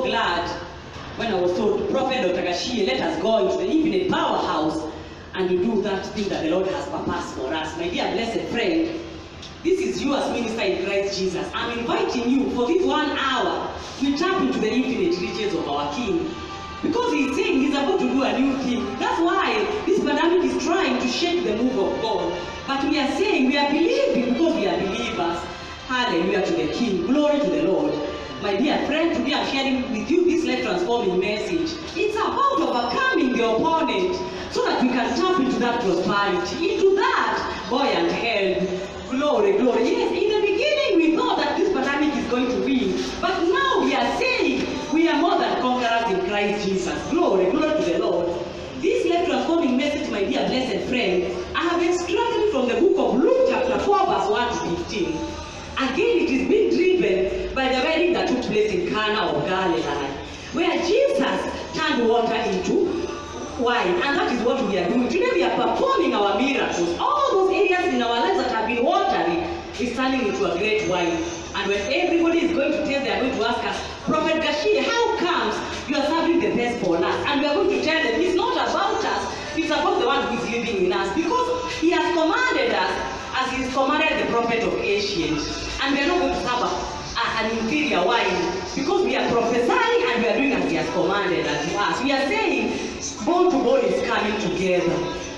so glad when I was told, Prophet Dr. Gashie, let us go into the Infinite Powerhouse and to do that thing that the Lord has purposed for us. My dear blessed friend, this is you as minister in Christ Jesus. I'm inviting you for this 1 hour to tap into the infinite riches of our King. Because he's saying he's about to do a new thing. That's why this pandemic is trying to shake the move of God. But we are saying we are believing because we are believers. Hallelujah to the King. Glory to the Lord. My dear friend, today I'm sharing with you this life-transforming message. It's about overcoming the opponent so that we can tap into that prosperity, into that buoyant health. Glory, glory. Yes, in the beginning we thought that this pandemic is going to win. But now we are saying we are more than conquerors in Christ Jesus. Glory, glory to the Lord. This life-transforming message, my dear blessed friend, I have extracted from the book of Luke chapter 4 verse 1 to 15. Again, it is being driven by the wedding that took place in Cana of Galilee, where Jesus turned water into wine, and that is what we are doing. Today we are performing our miracles. All those areas in our lives that have been watery is turning into a great wine. And when everybody is going to tell, they are going to ask us, Prophet Gashie, how comes you are serving the best for us? And we are going to tell them, it's not about us, it's about the one who is living in us. Because he has commanded us as he has commanded the prophet of Asians. And we are not going to have an inferior wine, because we are prophesying and we are doing as he has commanded us. We are saying bone to bone is coming together.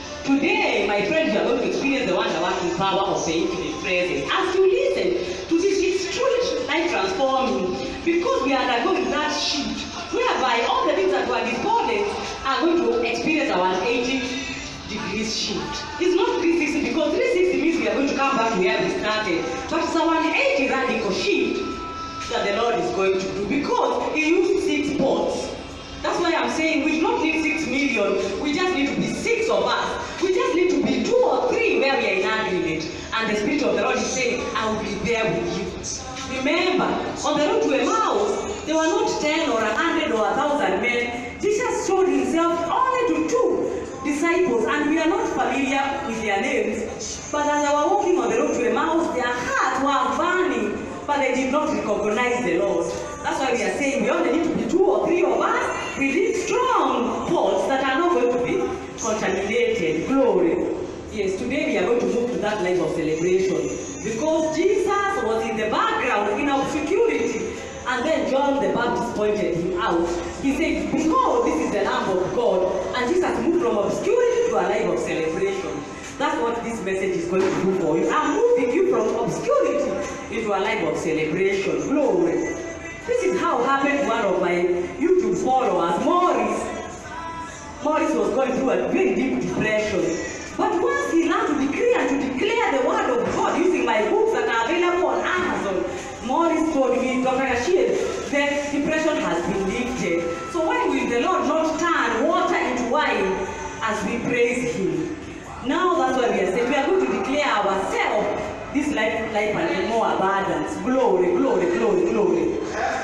Today, my friends, you are going to experience the wonder-working power of the infinite presence as you listen to this. It's truly life transforming, because we are undergoing that shift whereby all the things that were discordant are going to experience our 80 degrees shift. It's not 360, because 360 means we are going to come back to where we started, but it's our 80 radical shift that the Lord is going to do, because he used 6 pots. That's why I'm saying we do not need 6 million, we just need to be 6 of us. We just need to be 2 or 3 where we are in agreement, and the Spirit of the Lord is saying, I will be there with you. Remember, on the road to Emmaus, there were not 10 or 100 or 1,000 men. Jesus showed himself only to 2 disciples, and we are not familiar with their names. But as they were walking on the road to Emmaus, their hearts were burning, but they did not recognize the Lord. That's why we are saying we only need to be 2 or 3 of us. We need strong pots that are not going to be contaminated. Glory. Yes, today we are going to move to that life of celebration, because Jesus was in the background in obscurity, and then John the Baptist pointed him out. He said, behold, this is the Lamb of God. And Jesus moved from obscurity to a life of celebration. That's what this message is going to do for you. I'm moving you from obscurity into a life of celebration. Glory. This is how it happened to one of my YouTube followers, Morris. Morris was going through a very deep depression. But once he learned to decree and to declare the word of God using my books that are available on Amazon, Morris told me, Dr. Gashie, the depression has been lifted. So why will the Lord not turn water into wine as we praise him? Now that's why we are saying we are going to declare ourselves this life and in more abundance. Glory, glory, glory, glory.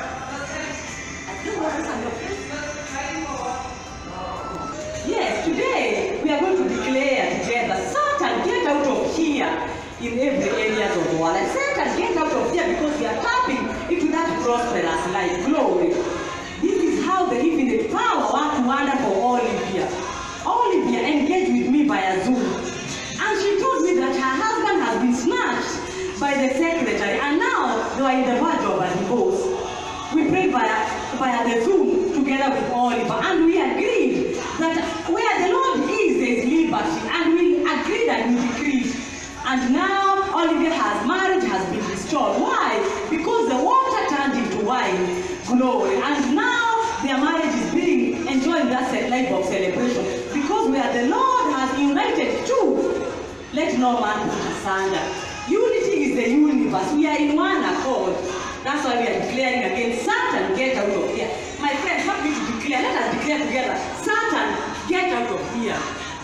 Yes, today we are going to declare together, Satan, get out of here in every area of the world. Satan, get out of here, because we are tapping into that prosperous life. Glory. This is how the infinite power wants to wonder for Olivia. Olivia engaged with me via Zoom, and she told me that her husband has been snatched by the secretary, and now they are in the verge of a divorce. We prayed via the Zoom together with Oliver, and we agreed that where the Lord is, there is liberty, and we agreed and we decreed. And now Olivia's marriage has been restored. Why? Because the water turned into wine. Glory. And now their marriage is being enjoying that life of celebration, because where the Lord has united two, let no man put asunder. Unity is the universe. We are in one accord. That's why we are declaring again, Satan, get out of here. My friends, help me to declare. Let us declare together, Satan, get out of here.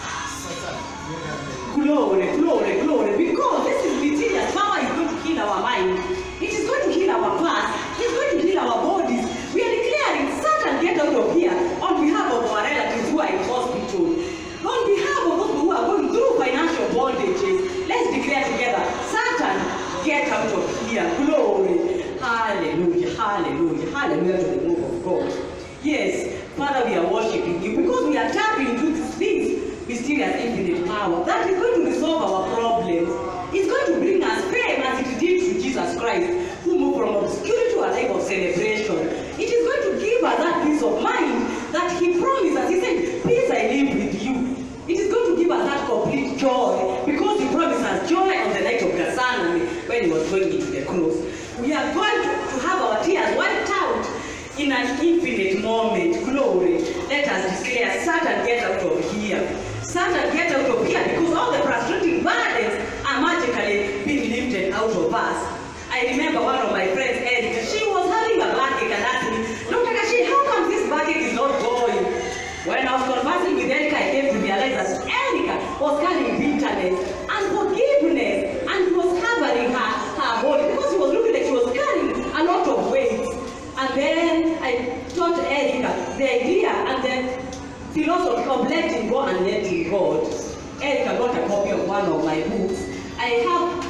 Glory, glory, glory. Because this is mysterious power is going to heal our mind. It is going to heal our past. It is going to heal our bodies. We are declaring, Satan, get out of here on behalf of our relatives who are in hospital. On behalf of those who are going through financial bondages. Let's declare together, Satan, get out of here. Glory. Hallelujah, hallelujah, hallelujah to the move of God. Father, we are worshiping you because we are tapping into this mysterious infinite power that is going to resolve our problems. It's going to bring us fame as it did to Jesus Christ, who moved from obscurity to a life of celebration. It is going to give us that peace of mind that he promised us. He said, peace I live with you. It is going to give us that complete joy because he promised us joy on the night of Gethsemane when he was going into the cross. We are going to have our tears wiped out in an infinite moment. Glory. Let us declare, Satan, get out of here. Satan, get out of here, because all the frustrating burdens are magically being lifted out of us. I remember one of my friends, Erica, she was having a backache and asked me, Dr. Kashi, how come this backache is not going? When I was conversing with Erica, I came to realize that Erica was carrying bitterness and forgiveness and was covering her body because she was looking like she was carrying a lot of weight. And then I taught Erica the idea and the philosophy of letting go and letting God. Erica got a copy of one of my books. I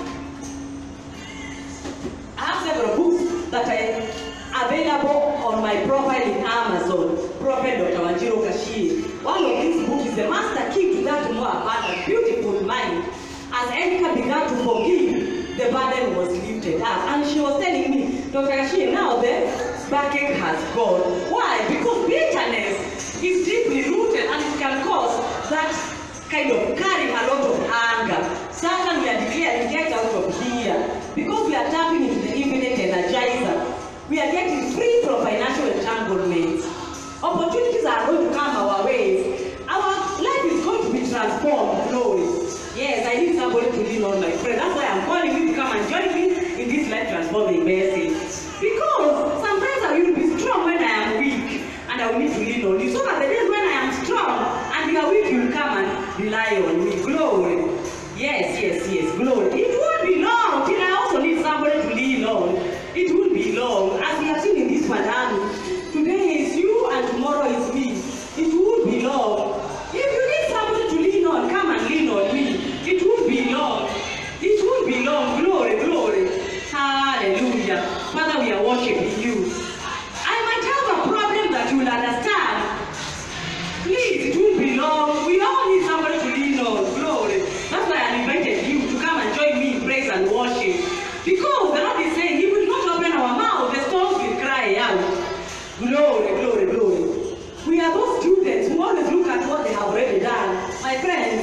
have several books that are available on my profile in Amazon, Prophet Dr. Wanjiru Kashi. One of these books is the master key to that more abundant, beautiful mind. As Erica began to forgive, the burden was lifted up. And she was telling me, Dr. Kashi, now the backache has gone. Why? Because bitterness is deeply rooted and it can cause that kind of carrying a lot of anger. Satan, we are declaring, get out of here. Because we are tapping into the infinite energizer. We are getting free from financial entanglements. Opportunities are going to come our way. Our life is going to be transformed. Glory. Yes, I need somebody to lean on, my friend. That's why I'm calling you to come and join me in this life transforming message. Because sometimes I will be strong when I am weak, and I will need to lean on you. So that the days when I am strong and you are weak, you will come and rely on me. Glory. Yes, yes, yes. Glory. It won't be long till I also need somebody to lean on. It won't be long. As we have seen in this pandemic, today is you and tomorrow is me. It won't be long. If you need somebody to lean on, come and lean on me. It won't be long. It won't be long. Glory, glory. Hallelujah. Father, we are worshiping you. I might have a problem that you will understand. Please, it won't be long. We all need somebody to lean on. Glory. That's why I invited you to come and join me in praise and worship. Because the Lord is saying, if we do not open our mouth, the storms will cry out. Glory, glory, glory. We are those students who always look at what they have already done. My friends,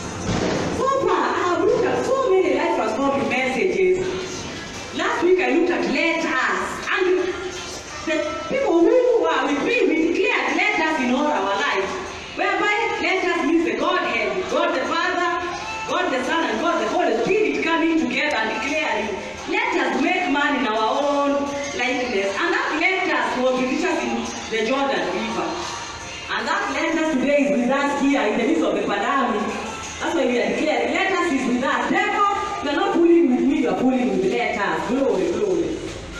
so far I have looked at so many life transforming messages. Last week I looked at let us, and the people who are with me, we declared let us in all our lives. Whereby let us means the Godhead, God the Father, God the Son, and God the Holy Spirit coming together and declaring, let us make man in our own likeness. And that let us was with us in the Jordan River. And that let us today is with us here in the midst of the pandemic. That's why we are declaring, let us is with us. Therefore, you are not pulling with me, you are pulling with let us. Glory, glory.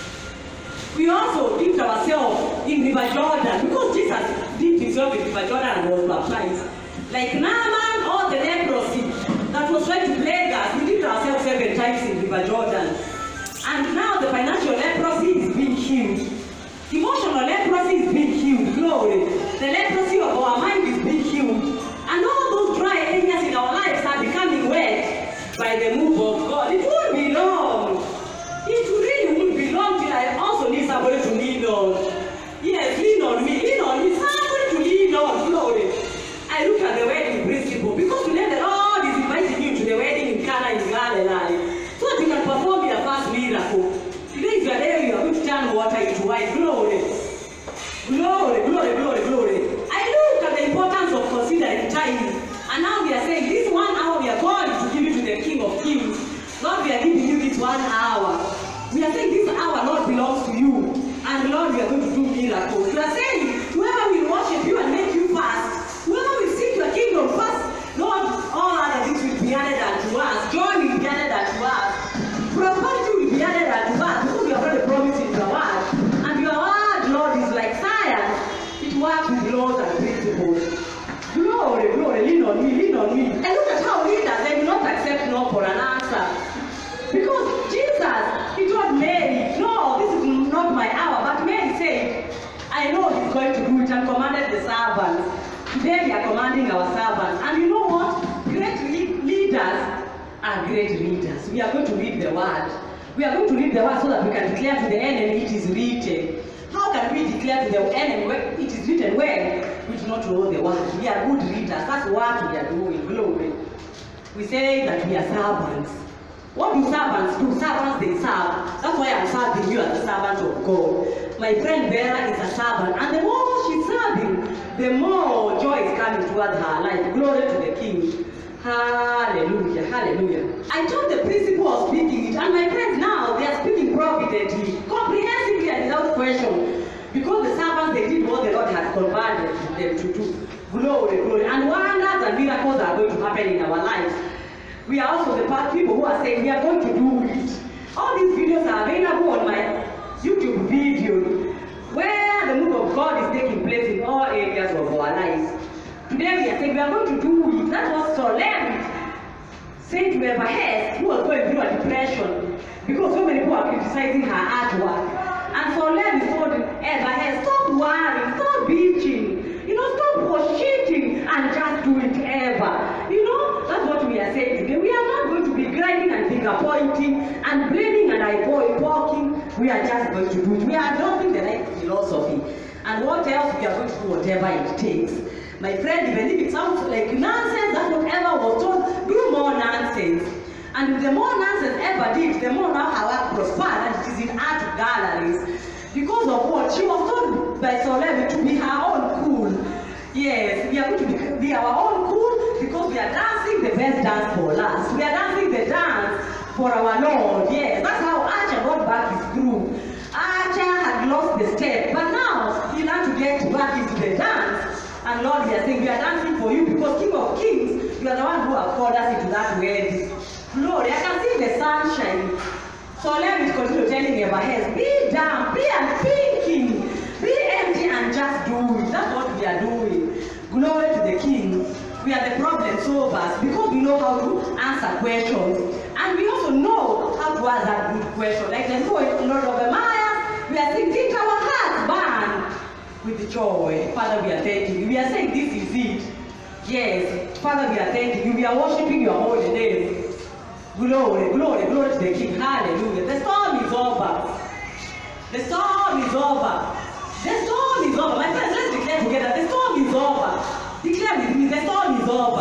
We also dipped ourselves in River Jordan because Jesus dipped himself in River Jordan and was baptized. Like Naaman or the leprosy that was trying to plague us, we dipped ourselves 7 times in River Jordan. And now the financial leprosy is being healed. Emotional leprosy is being healed. Glory. The leprosy of our mind is being healed. And all those dry areas in our lives are becoming wet by the move of God. It won't be long. It really won't be long till I also need somebody to lean on. Yes, lean on me. Lean on me. Somebody to lean on. Glory. I look at the wedding principle because today the Lord is inviting you to the wedding in Cana in Galilee so that you can perform your first miracle. Today is your day you are going to turn water into wine. Glory. Glory, glory, glory, glory. I look at the importance of considering time. And now we are saying this 1 hour we are going to give it to the King of Kings. Lord, we are giving you this 1 hour. We are saying this hour, Lord, belongs to you. And Lord, we are going to do miracles. We are saying whoever will worship you and make you fast, whoever will seek your kingdom first, Lord, all other things will be added unto us. Joy will be added unto us. Prosperity will be added unto us because we have already promised in your word. And your word, Lord, is like science. It works with laws and principles. Glory, glory, lean on me, lean on me. And look at how leaders, they do not accept no for an answer. Because Jesus, he told Mary, no, this is not my hour. But Mary said, I know his going to do it and commanded the servants. Today we are commanding our servants. And you know what? Great leaders are great readers. We are going to read the word. We are going to read the word so that we can declare to the enemy it is written. How can we declare to the enemy it is written when we do not know the word? We are good readers. That's what we are doing. Glory. We say that we are servants. What do servants do? Servants, they serve. That's why I'm serving you as a servant of God. My friend Vera is a servant, and the more she's serving, the more joy is coming towards her life. Glory to the King. Hallelujah, hallelujah. I told the principle of speaking it, and my friends now, they are speaking providently, comprehensively and without question. Because the servants, they did what the Lord had commanded them to do. Glory, glory. And wonders and miracles are going to happen in our lives. We are also the people who are saying we are going to do it. All these videos are available on my YouTube video, where the move of God is taking place in all areas of our lives. Today we are saying we are going to do it. That was Solemn said to Eva Hess, who was going through a depression because so many people are criticizing her artwork. And Solemn told Eva Hess, stop worrying, stop bitching, stop worshiping and just do it ever. That's what we are saying today. We are not going to be grinding and finger pointing and blaming and eyeball poking. We are just going to do it. We are adopting the right philosophy. And what else? We are going to do whatever it takes. My friend, even if it sounds like nonsense, that's whatever was told, do more nonsense. And the more nonsense ever did, the more now her work prospered, and it is in art galleries. Because of what? She was told by Solemn to be her own cool. Yes, we are going to be our own cool because we are dancing the best dance for us. We are dancing the dance for our Lord. Yes, that's how Archer got back his groove. Archer had lost the step, but now he learned to get back into the dance. And Lord, we are saying we are dancing for you because King of Kings, you are the one who have called us into that wedding. Glory, I can see the sunshine. So let me continue telling Eva Hess, be down, be unthinking, be empty and just do it. That's what we are doing. Glory to the King. We are the problem solvers because we know how to answer questions. And we also know how to answer good questions. Like the Lord of the Maya, we are saying, did our hearts burn with joy? Father, we are thanking you. We are saying this is it. Yes, Father, we are thanking you. We are worshiping your holy name. Glory, glory, glory to the King. Hallelujah. The storm is over. The storm is over. The storm is over. My friends, let's declare together. The storm is over. Declare with me, the storm is over.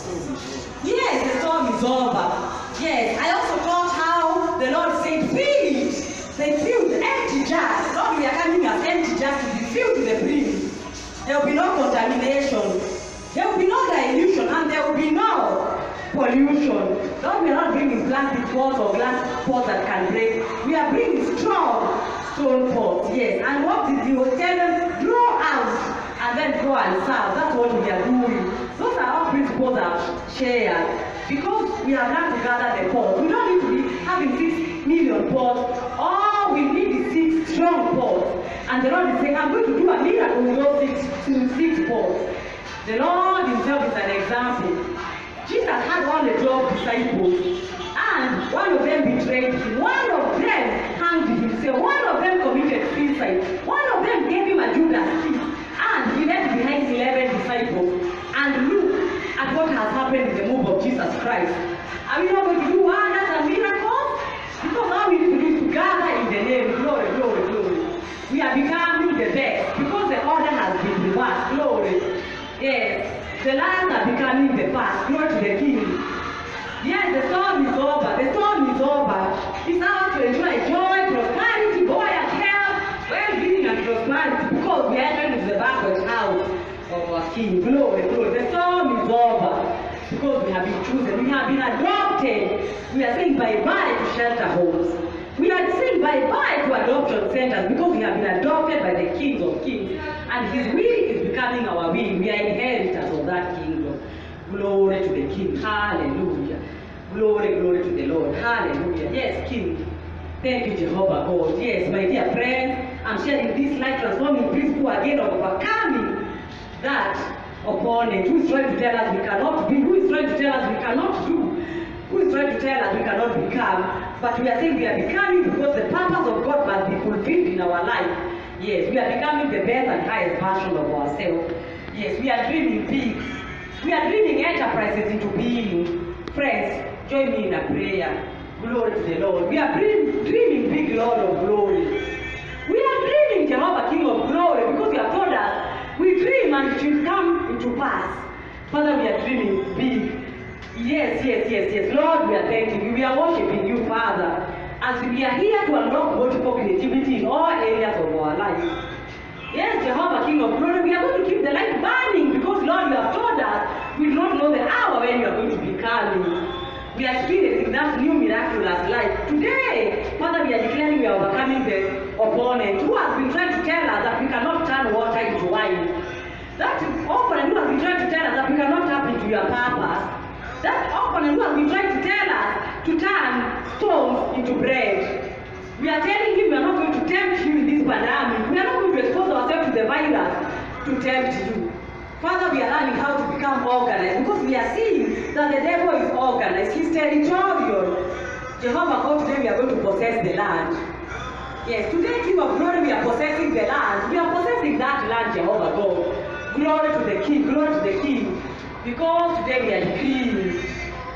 Yes, the storm is over. Yes, I also thought how the Lord said, fill it. They filled empty jars. Lord, we are coming as empty jars to be filled to the brim. There will be no contamination. There will be no dilution, and there will be no pollution. Lord, we are not bringing plastic pots or glass pots that can break. We are bringing strong stone pots. Yes, and what did you tell them? Draw out and then go and serve. That's what we are doing. Those are our principles are shared. Because we have learned to gather the pots. We don't need to be having 6 million pots. All we need is 6 strong pots. And the Lord is saying, I'm going to do a miracle with those 6 pots. The Lord himself is an example. Jesus had only 12 disciples. And one of them betrayed him. One of them hanged himself. One of them committed suicide. One of them gave him a Judas kiss. And he left behind 11 disciples. And look at what has happened in the move of Jesus Christ. Are we not going to do wonders and miracles? Because all we need to do is to gather in the name. Glory, glory, glory. We are becoming the best because the order has been reversed. Glory. Yes. The last are becoming the past. Glory to the King. Yes, the storm is over. The storm is over. It's ours to enjoy joy, prosperity, joy and health, well-being and prosperity because we are entering into the banquet house of our King. Glory, glory. The storm is over because we have been chosen. We have been adopted. We are saying bye-bye to shelter homes. We are saying bye-bye to adoption centers because we have been adopted by the King of Kings. And his will is becoming our will. We are inheritors of that kingdom. Glory to the King. Hallelujah. Glory, glory to the Lord. Hallelujah. Yes, King. Thank you, Jehovah God. Yes, my dear friends, I'm sharing this life transforming principle again of overcoming that opponent who is trying to tell us we cannot be, who is trying to tell us we cannot do, who is trying to tell us we cannot become. But we are saying we are becoming because the purpose of God must be fulfilled in our life. Yes, we are becoming the best and highest version of ourselves. Yes, we are dreaming big. We are dreaming enterprises into being. Friends, join me in a prayer. Glory to the Lord. We are dreaming big, Lord of glory. We are dreaming Jehovah, King of glory, because you have told us we dream and it will come into pass. Father, we are dreaming big. Yes. Lord, we are thanking you. We are worshiping you, Father, as we are here to unlock multiple creativity in all areas of our life. Yes, Jehovah, King of glory, we are going to keep the light burning because, Lord, you have told us we do not know the hour when you are going to be coming. We are experiencing that new miraculous life. Today, Father, we are declaring we are overcoming the opponent who has been trying to tell us that we cannot turn water into wine. That opponent who has been trying to tell us that we cannot tap into your purpose. That opponent who has been trying to tell us to turn stones into bread. We are telling him we are not going to tempt you in this pandemic. We are not going to expose ourselves to the virus to tempt you. Father, we are learning how to become organized because we are seeing that the devil is organized. He's territorial. Jehovah God, today we are going to possess the land. Yes, today, King of glory, we are possessing the land. We are possessing that land, Jehovah God. Glory to the King, glory to the King. Because today we are decreeing.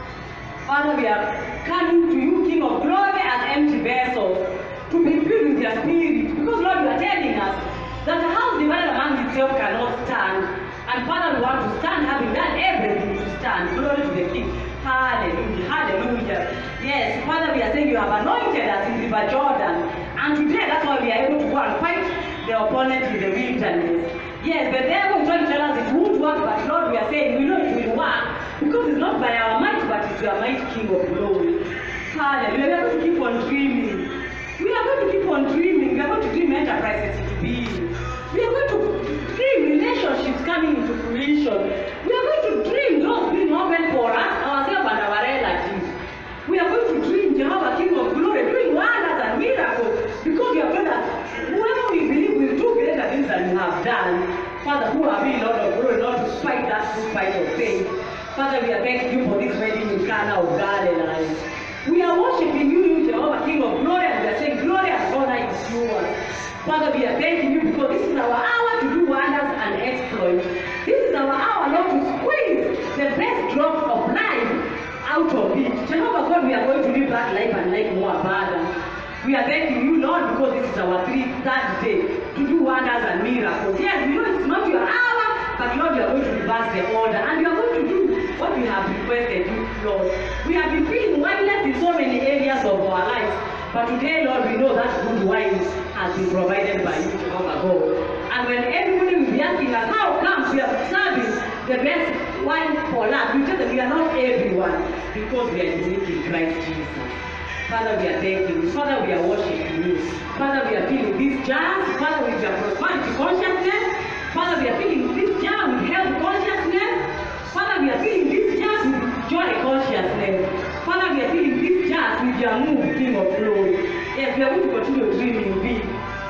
Father, we are coming to you, King of glory, as empty vessels, to be filled with your spirit. Because, Lord, you are telling us that a house divided among itself cannot stand. And Father, we want to stand, having done everything to stand. Glory to the King. Hallelujah, hallelujah. Yes, Father, we are saying you have anointed us in River Jordan. And today, that's why we are able to go and fight the opponent in the wilderness. Yes, the devil is trying to tell us it won't work, but Lord, we are saying we know it will work. Because it's not by our might, but it's your might, King of glory. Hallelujah. We are going to keep on dreaming. We are going to keep on dreaming. We are going to dream enterprises into being. We are going to dream relationships coming into fruition. We are going to dream doors being open for us, ourselves and our relatives. We are going to dream Jehovah, King of glory, doing wonders and miracles. Because you have told us, whoever we believe will do greater things than you have done. Father, who are we, Lord of glory, Lord, to fight that good fight of faith. Father, we are thanking you for this wedding in Cana of Galilee. We are worshiping you, Jehovah, King of glory, and we are saying glory and honor is yours. Father, we are thanking you because this is our hour to do wonders and exploits. This is our hour, Lord, to squeeze the best drop of life out of it. Jehovah God, we are going to live that life and life more abundant. We are thanking you, Lord, because this is our third day to do wonders and miracles. Yes, we know it's not your hour, but Lord, you are going to reverse the order, and you are going to do what we have requested you, Lord. We have been feeling oneness in so many areas of our lives, but today, Lord, we know that good wine has been provided by you, Jehovah God. And when everybody will be asking us, how come we are serving the best wine for us, we tell them we are not everyone, because we are unique in Christ Jesus. Father, we are thanking you. Father, we are worshiping you. Father, we are filling these jars, Father, with your prosperity consciousness. Father, we are filling this jar with health consciousness. Father, we are filling these jars with joy consciousness. Father, we are filling these jars with your move, King of glory. Yes, we are going to continue dreaming big.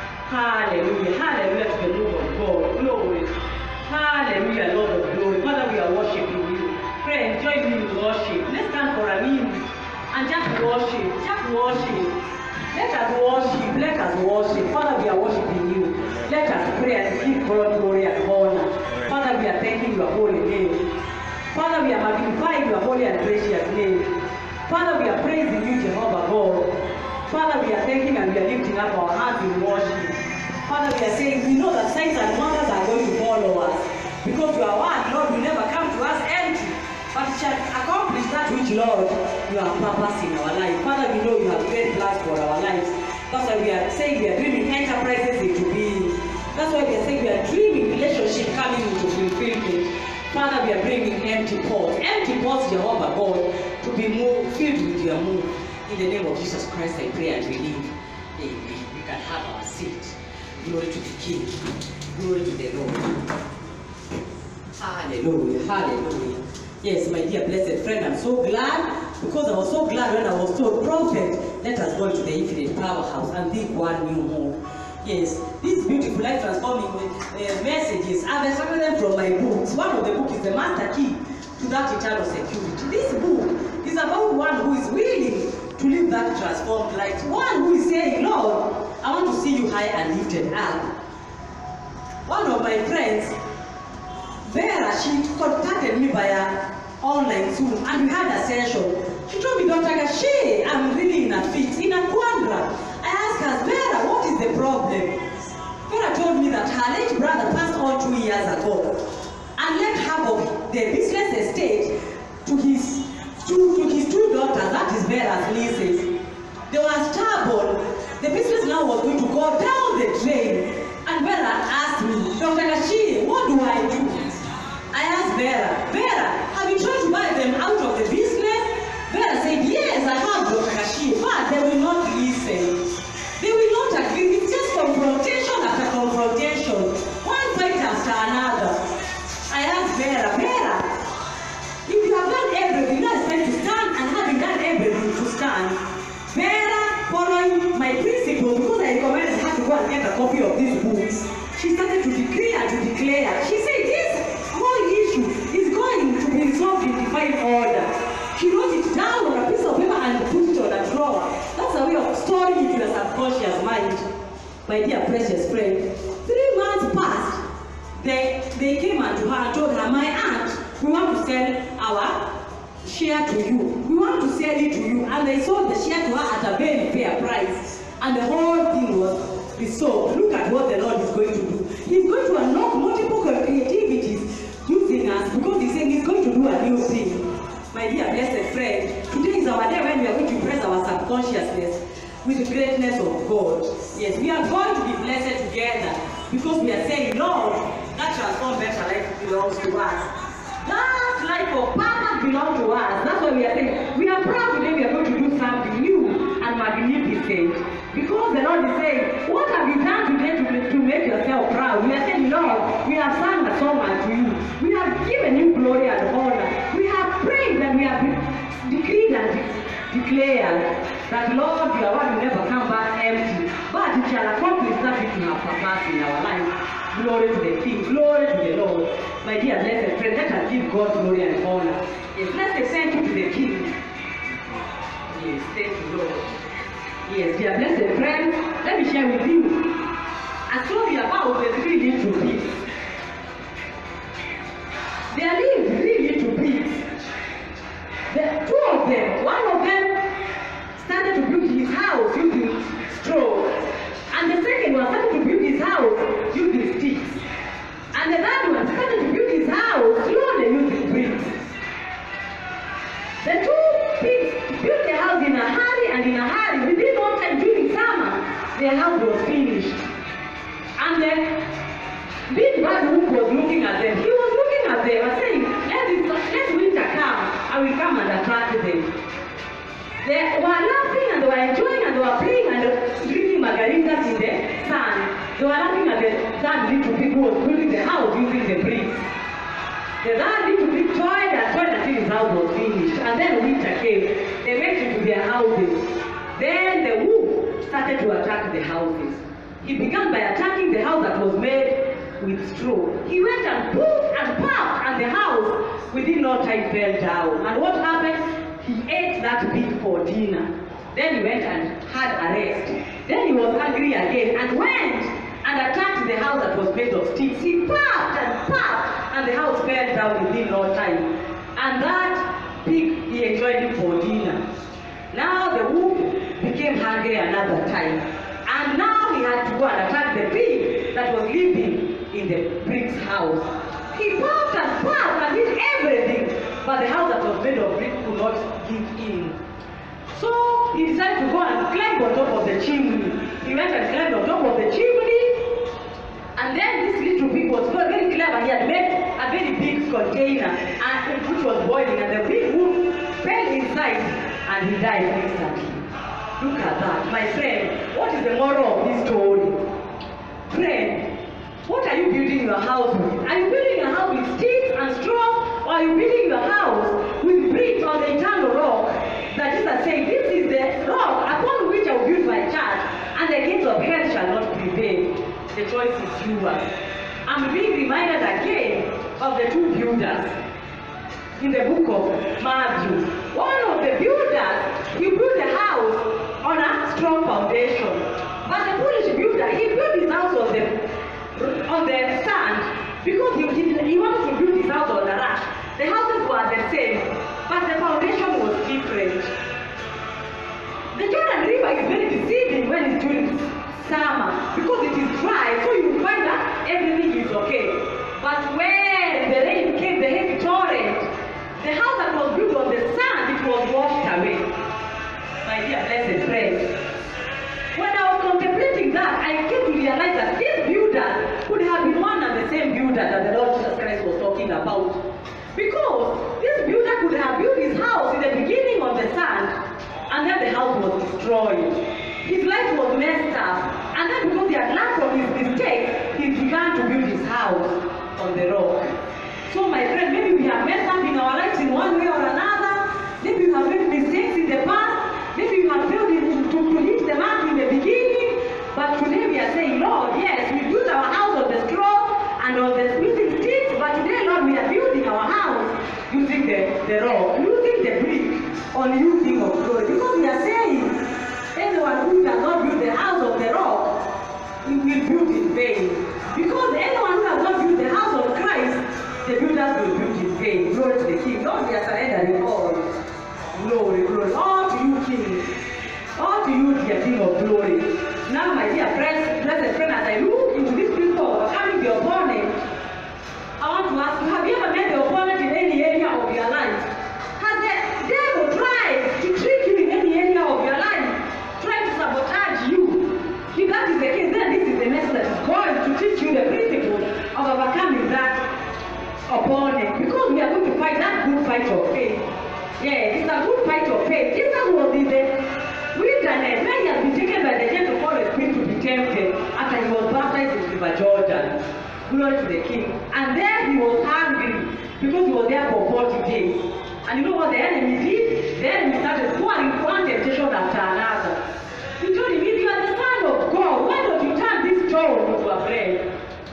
Hallelujah. Hallelujah to the move of God. Glory. Hallelujah, Lord of glory. Father, we are worshiping you. Friends, join me in worship. Let's stand for a minute and just worship. Just worship. Let us worship. Let us worship. Father, we are worshiping you. Let us pray and give God glory and honor. Father, we are thanking your holy name. Father, we are magnifying your holy and precious name. Father, we are praising you, Jehovah God. Father, we are thanking and we are lifting up our hands in worship. Father, we are saying we know that signs and wonders are going to follow us. Because your word, Lord, will never come to us empty, but it shall accomplish that which, Lord, you have purpose in our life. Father, we know you have great plans for our lives. That's why we are saying we are dreaming enterprises into being. That's why we are saying we are dreaming relationship coming into fulfillment. Father, we are bringing empty pots, Jehovah God, to be filled with your move. In the name of Jesus Christ, I pray and believe. Amen. We can have our seat. Glory to the King. Glory to the Lord. Hallelujah. Hallelujah. Yes, my dear blessed friend, I'm so glad, because I was so glad when I was told, Prophet, let us go to the Infinite Powerhouse and think one new move. Yes, these beautiful life transforming messages, I've extracted them from my books. One of the books is the Master Key to that eternal security. This book is about one who is willing to live that transformed life. One who is saying, Lord, I want to see you high and lifted up. one of my friends, Vera, she contacted me via online Zoom, and we had a session. She told me, Dr. Gashi, I'm really in a fit, in a quandra. I asked her, Vera, what is the problem? Vera told me that her late brother passed on 2 years ago and left half of the business estate to his two daughters, that is Vera's nieces. They were stubborn. The business now was going to go down the drain. And Vera asked me, Dr. Gashi, what do I do? I asked Vera, have you tried to buy them out of the business? Vera said, yes, I have, Dr. Gashi, but they will not listen. They will not agree. It's just confrontation after confrontation. One fight after another. I asked Vera, if you have done everything, now it's time to stand, and having done everything to stand, Vera, following my principles, because I recommended her to go and get a copy of this book, she started to decree and to declare. She said this whole issue is going to be resolved in divine order. She wrote it down on a piece of paper and put it on a drawer. That's a way of storing it in your subconscious mind. My dear precious friend, 3 months passed. They came to her and told her, my aunt, we want to sell our share to you. We want to sell it to you. And they sold the share to her at a very fair price. And the whole thing was resolved. Look at what the Lord is going to do. He's going to unlock multiple creativities using us, because he's saying he's going to do a new thing. My dear blessed friend, today is our day when we are going to press our subconsciousness with the greatness of God. Yes, we are going to be blessed together, because we are saying, Lord, that transformed better life belongs to us. That life of purpose belongs to us. That's why we are saying, we are proud today we are going to do something new and magnificent. Because the Lord is saying, what have you done today to make yourself proud? We are saying, Lord, we have sung a song unto you. We have given you glory and honor. We have prayed and we have decreed and declared that, Lord, your word will never come back empty, but it shall accomplish that which you have purposed in our life. Glory to the King, glory to the Lord. My dear blessed friend, let us give God glory and honor. Yes, let's say thank you to the King. Yes, thank you, Lord. Yes, dear blessed friends, let me share with you a story about the 3 little pigs. There lived 3 little pigs. The 2 of them, one of them started to build his house using straw, and the second one started to build his house using sticks, and the third one started to build his house slowly using bricks. The 2 pigs built the house in a hurry, and in a hurry, within no time during summer, their house was finished. And the big bad wolf was looking at them. He was looking at them and saying, let winter come, I will come and attack them. They were laughing and they were enjoying and they were playing and drinking margaritas in the sun. They were laughing at the third little pig who was building the house using the bricks. The third little pig toyed until his house was finished. And then winter came. They went into their houses. Then the wolf started to attack the houses. He began by attacking the house that was made with straw. He went and poofed and puffed, and the house within no time fell down. And what happened? He ate that pig for dinner. Then he went and had a rest. Then he was hungry again and went and attacked the house that was made of sticks. He puffed and the house fell down within no time. And that pig, he enjoyed it for dinner. Now the wolf became hungry another time. And now he had to go and attack the pig that was living in the bricks house. He puffed and did everything, but the house that was made of brick could not give in. So he decided to go and climb on top of the chimney. He went and climbed on top of the chimney, and then this little pig was very clever. He had made a very big container which was boiling, and the big wolf fell inside and he died instantly. Look at that. My friend, what is the moral of this story? Friend, what are you building your house with? Are you building your house with sticks and straw, or are you building your house with bricks on the eternal rock? That Jesus said, this is the rock upon which I will build my church, and the gates of hell shall not prevail. The choice is yours. I'm being reminded again of the 2 builders in the book of Matthew. One of the builders, he built a house on a strong foundation. But the foolish builder, he built his house on the on the sand because he wanted to build his house on the rock. The houses were the same, but the foundation was different. The Jordan River is very deceiving when it's during summer because it is dry, so you find that everything is okay. But when the rain came, the heavy torrent, the house that was built on the sand, it was washed away. My dear blessed friends, when I was contemplating that, I came to realize that these builders could have been one and the same builder that the Lord Jesus Christ was talking about. Because this builder could have built his house in the beginning on the sand, and then the house was destroyed. His life was messed up, and then because he had learned from his mistakes, he began to build his house on the rock. So my friend, maybe we have messed up in our lives in one way or another. Maybe we have made mistakes in the past. Maybe we have failed to hit the mark in the beginning. But today we are saying, Lord, yes, we built our house on the straw and on the splitting sticks, but today, Lord, we are building our house using the rock, using the brick, on using of glory. Because we are saying, anyone who does not build the house of the rock, he will build in vain. Because anyone who has not built the house of Christ, the builders will build in vain. Glory to the King. Lord, we are surrendering all. Glory, glory. All to you, King. All to you, dear King of glory. Now, my dear friends, blessed friend, as I look into this principle of overcoming the opponent, I want to ask you, have you ever met the opponent in any area of your life? Has the devil tried to trick you in any area of your life? Trying to sabotage you? If that is the case, then this is the message that is going to teach you the principle of overcoming that opponent. Because we are going to fight that good fight of faith. Yeah, it's a good fight of faith. Jesus was in the wilderness where he had been taken by the gentle Holy Spirit to be tempted after he was baptized in River Jordan. Glory to the King. And there he was hungry because he was there for 40 days. And you know what the enemy did? The enemy started pouring one temptation after another. He told him, if you are the Son of God, why don't you turn this stone into a bread?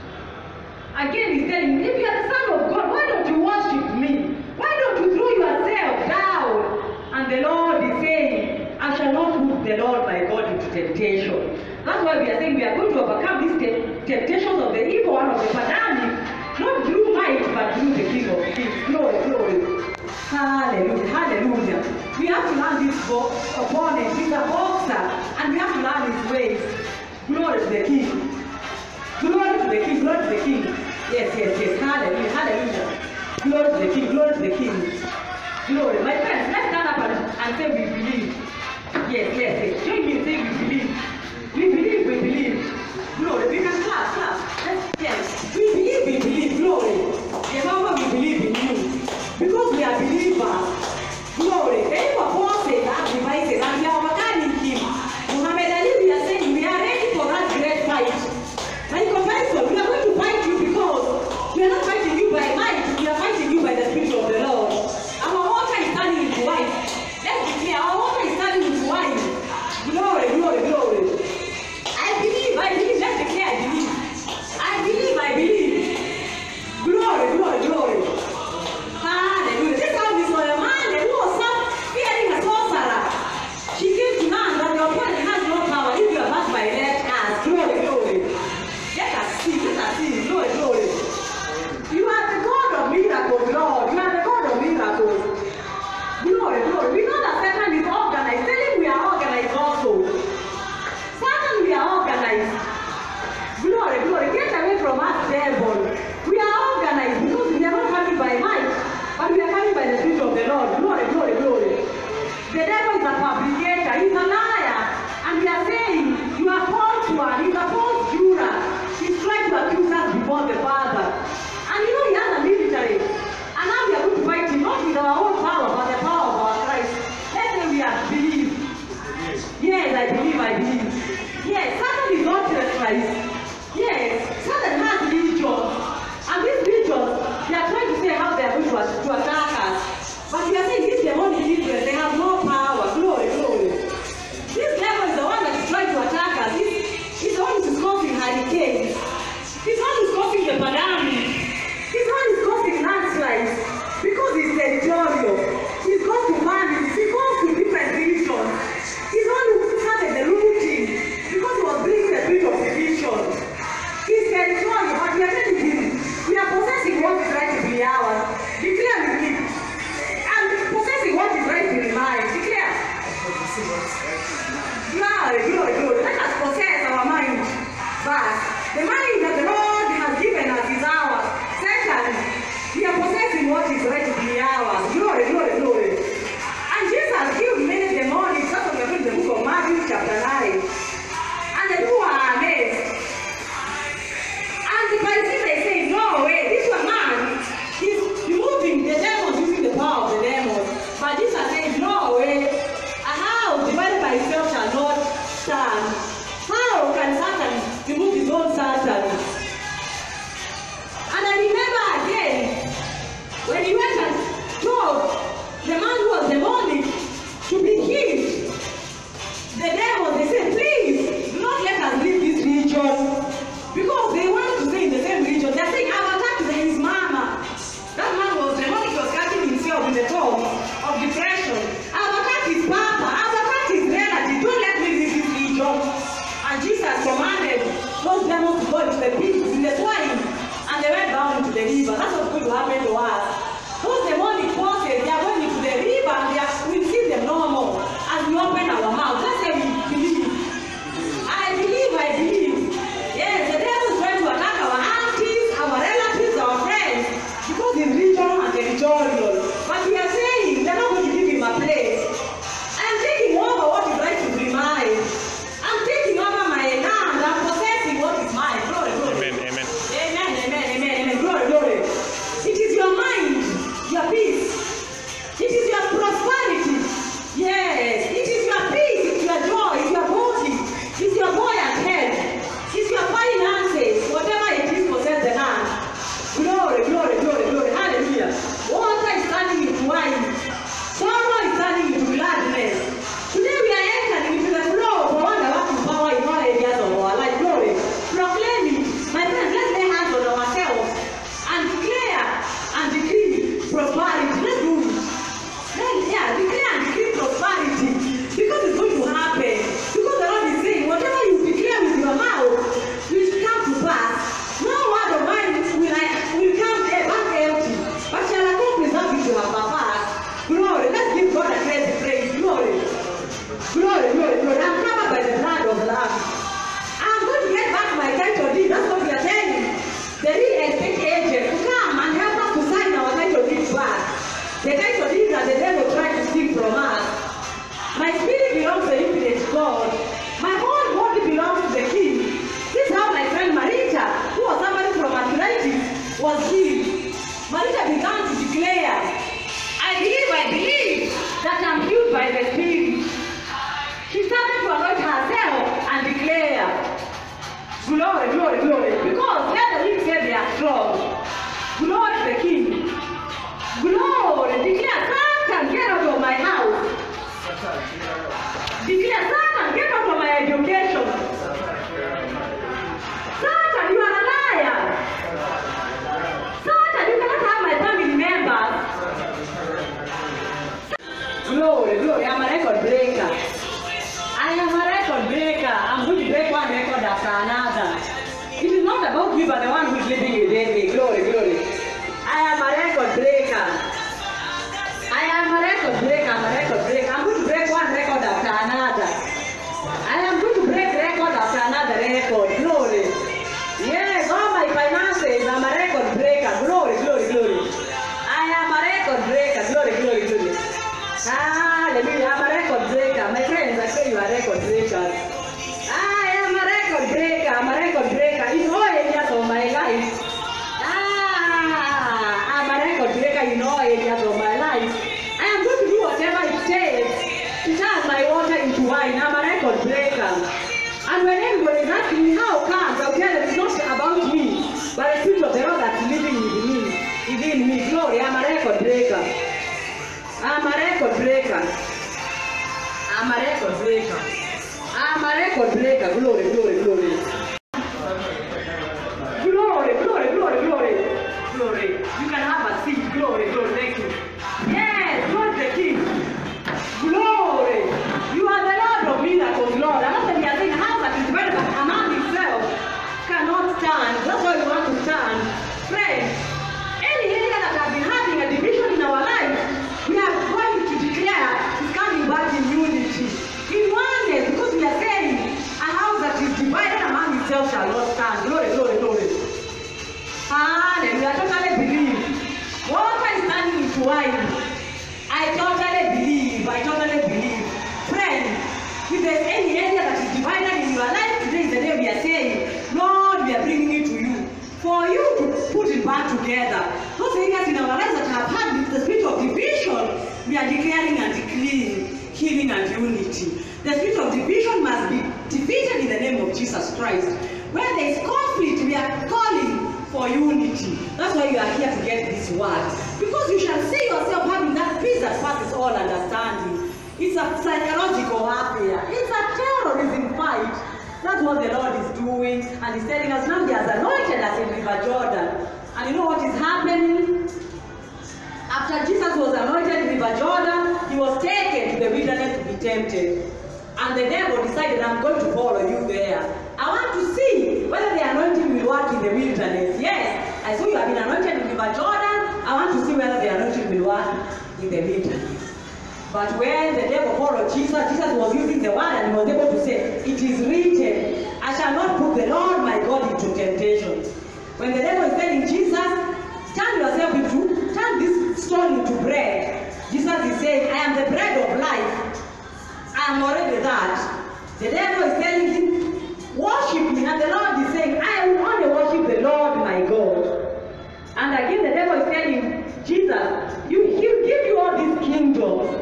Again, he's telling him, if you are the Son of God, why don't you worship me? Why don't you throw yourself down? And the Lord is saying, I shall not put the Lord my God into temptation. That's why we are saying we are going to overcome these temptations of the evil one of the pandemic, not through might, but through the King of Kings. Glory, glory. Hallelujah, hallelujah. We have to learn this opponent. He's a boxer, and we have to learn his ways. Glory to the King. Glory to the King, glory to the King. Yes, yes, yes. Hallelujah, hallelujah. Glory to the King, glory to the King. Glory. My friends, let's stand up and say we believe. Yes, yes, yes. Join me and say we believe. We believe, we believe. Glory. We can clap, clap. Yes. We believe, glory. Jehovah, we believe in you. Because we are believers. Glory. The evil forces have devices and we are overcoming him. Muhammad Ali, we are saying we are ready for that great fight. And in comparison, we are going to fight you because we are not fighting you by might, we are fighting you by the Spirit of the Lord. Our altar is standing within me. Glory, I'm a record breaker. I'm a record breaker. I'm a record breaker. I'm a record breaker. Glory, glory, glory. Glory, glory, glory, glory. Glory. You can have a seat. Glory, glory. Thank you. Yes, Lord the King. Glory. You are the Lord of miracles, Lord. And often we are saying, how that is better, but a man himself cannot stand. That's why we want to stand. Friends, any area that has been having a division in our life, we are going to declare is coming back in unity, in oneness, because we are saying a house that is divided among itself shall not stand. Glory, glory, glory. Hallelujah. I totally believe. Water is turning into wine. I totally believe. I totally believe. Friend, if there's any area that is divided in your life today, is the day we are saying, Lord, we are bringing it to you, for you to put it back together. Those areas in our lives that have had the spirit of division, we are declaring and declaring healing and unity. The spirit of division must be defeated in the name of Jesus Christ. Where there is conflict, we are calling for unity. That's why you are here to get this word. Because you shall see yourself having that peace that passes all understanding. It's a psychological warfare. It's a terrorism fight. That's what the Lord is doing. And He's telling us now He has anointed us in River Jordan. And you know what is happening? After Jesus was anointed in River Jordan, He was taken to the wilderness to be tempted. And the devil decided, I'm going to follow you there. I want to see whether the anointing will work in the wilderness. Yes, I saw you have been anointed in River Jordan. I want to see whether the anointing will work in the wilderness. But when the devil followed Jesus, Jesus was using the word and he was able to say, it is written, I shall not put the Lord my God into temptation. When the devil is telling Jesus, turn this stone into bread. Jesus is saying, I am the bread of life. I am already that. The devil is telling him, worship me. And the Lord is saying, I will only worship the Lord my God. And again the devil is telling Jesus, He'll give you all these kingdoms.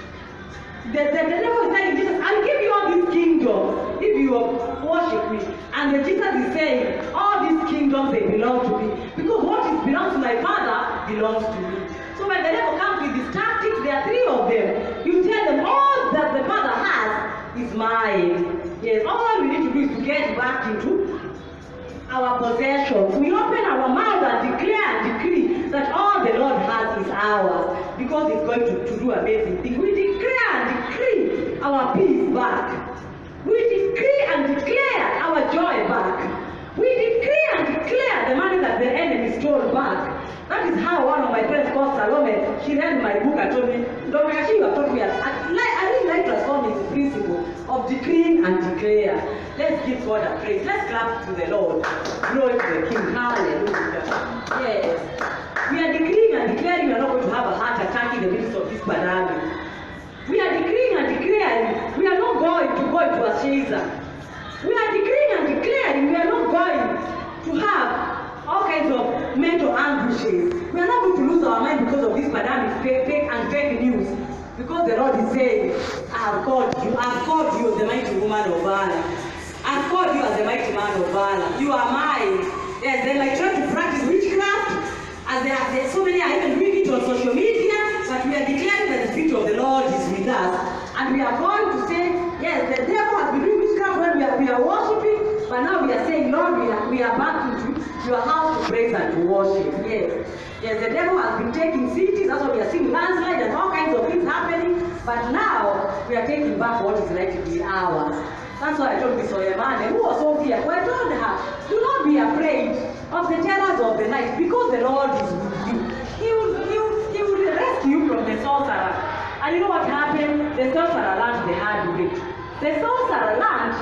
The devil is telling Jesus, I'll give you all these kingdoms if you worship me. And Jesus is saying, all these kingdoms, they belong to me. Because what belongs to my Father belongs to me. So when the devil comes with these tactics, there are three of them. You tell them, all that the Father has is mine. Yes, all we need to do is to get back into our possessions. We open our mouth and declare and decree that all the Lord has is ours, because He's going to do amazing things. We declare and decree our peace back. We decree and declare our joy back. We decree and declare the money that the enemy stole back. That is how one of my friends called Salome, she read my book and told me, Dr. Kashi, you have taught me, I really like transforming the principle of decreeing and declare. Let's give God a praise. Let's clap to the Lord. Glory to the King. Hallelujah. Yes. We are decreeing and declaring we are not going to have a heart attack in the midst of this pandemic. We are decreeing and declaring we are not going to go into a season. We are decreeing and declaring we are not going to have all kinds of mental ambushes. We are not going to lose our mind because of this pandemic, fake news. Because the Lord is saying, I have called you as the mighty woman of valor. I have called you as the mighty man of valor. You are mine. Yes, they might try to practice witchcraft, as there are so many are even doing it on social media, but we are declaring that the Spirit of the Lord is with us. And we are going to say, yes, the devil has been doing witchcraft when we are worshiping, but now we are saying, Lord, we are back into your house to praise and to worship. Yes. Yes, the devil has been taking cities, that's why we are seeing landslides and all kinds of things happening, but now we are taking back what is rightfully ours. That's why I told Miss Oyemane, who was so fearful, I told her, do not be afraid of the terrors of the night, because the Lord is with you. He will rescue you from the sorcerer. And you know what happened? The sorcerer learned the hard way. The sorcerer learned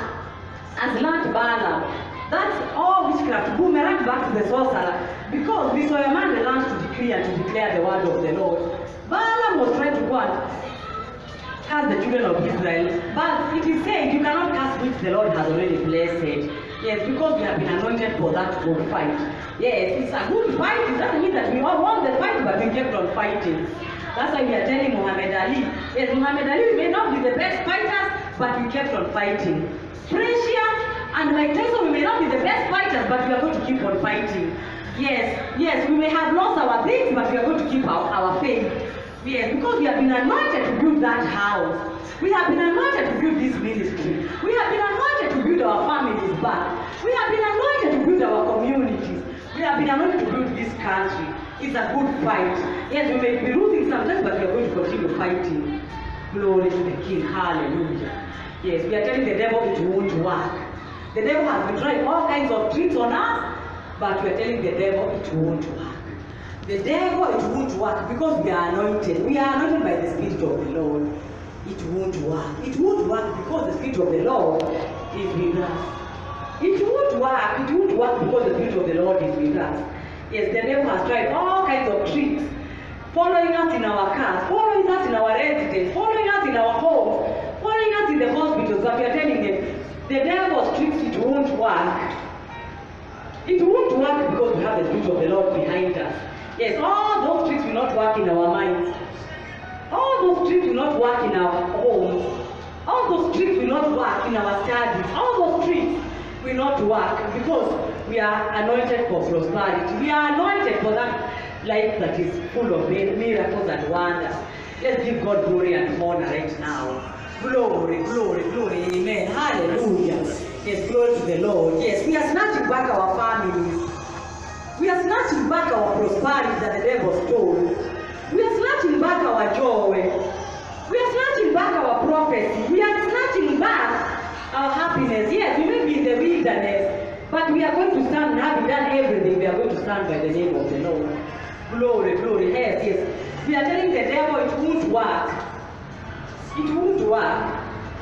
Balaam. That's all witchcraft boomerang back to the sorcerer, because Miss Oyemane learned to decree and to declare the word of the Lord. Balaam was trying to go and curse the children of Israel, but it is saying you cannot curse which the Lord has already blessed. Yes, because we have been anointed for that good fight. Yes, it's a good fight. It doesn't mean that we all won the fight, but we kept on fighting. That's why we are telling Muhammad Ali. Yes, Muhammad Ali, we may not be the best fighters, but we kept on fighting. Prussia and Mike Tyson, we may not be the best fighters, but we are going to keep on fighting. Yes, we may have lost our things, but we are going to keep our faith. Yes, because we have been anointed to build that house. We have been anointed to build this ministry. We have been anointed to build our families back. We have been anointed to build our communities. We have been anointed to build this country. It's a good fight. Yes, we may be losing sometimes, but we are going to continue fighting. Glory to the King. Hallelujah. Yes, we are telling the devil it won't work. The devil has been trying all kinds of tricks on us, but we are telling the devil it won't work. The devil, it won't work because we are anointed. We are anointed by the Spirit of the Lord. It won't work. It won't work because the Spirit of the Lord is with us. It won't work. It won't work because the Spirit of the Lord is with us. Yes, the devil has tried all kinds of tricks, following us in our cars, following us in our residence, following us in our homes, following us in the hospitals. But we are telling them, the devil's tricks, it won't work. It won't work because we have the Spirit of the Lord behind us. Yes, all those tricks will not work in our minds. All those tricks will not work in our homes. All those tricks will not work in our studies. All those tricks will not work because we are anointed for prosperity. We are anointed for that life that is full of miracles and wonders. Let's give God glory and honor right now. Glory, glory, glory, amen. Hallelujah. Yes, glory to the Lord. Yes, we are snatching back our families. We are snatching back our prosperity that the devil stole. We are snatching back our joy. We are snatching back our prophecy. We are snatching back our happiness. Yes, we may be in the wilderness, but we are going to stand, having done everything, we are going to stand by the name of the Lord. Glory, glory, yes, yes. We are telling the devil it won't work. It won't work.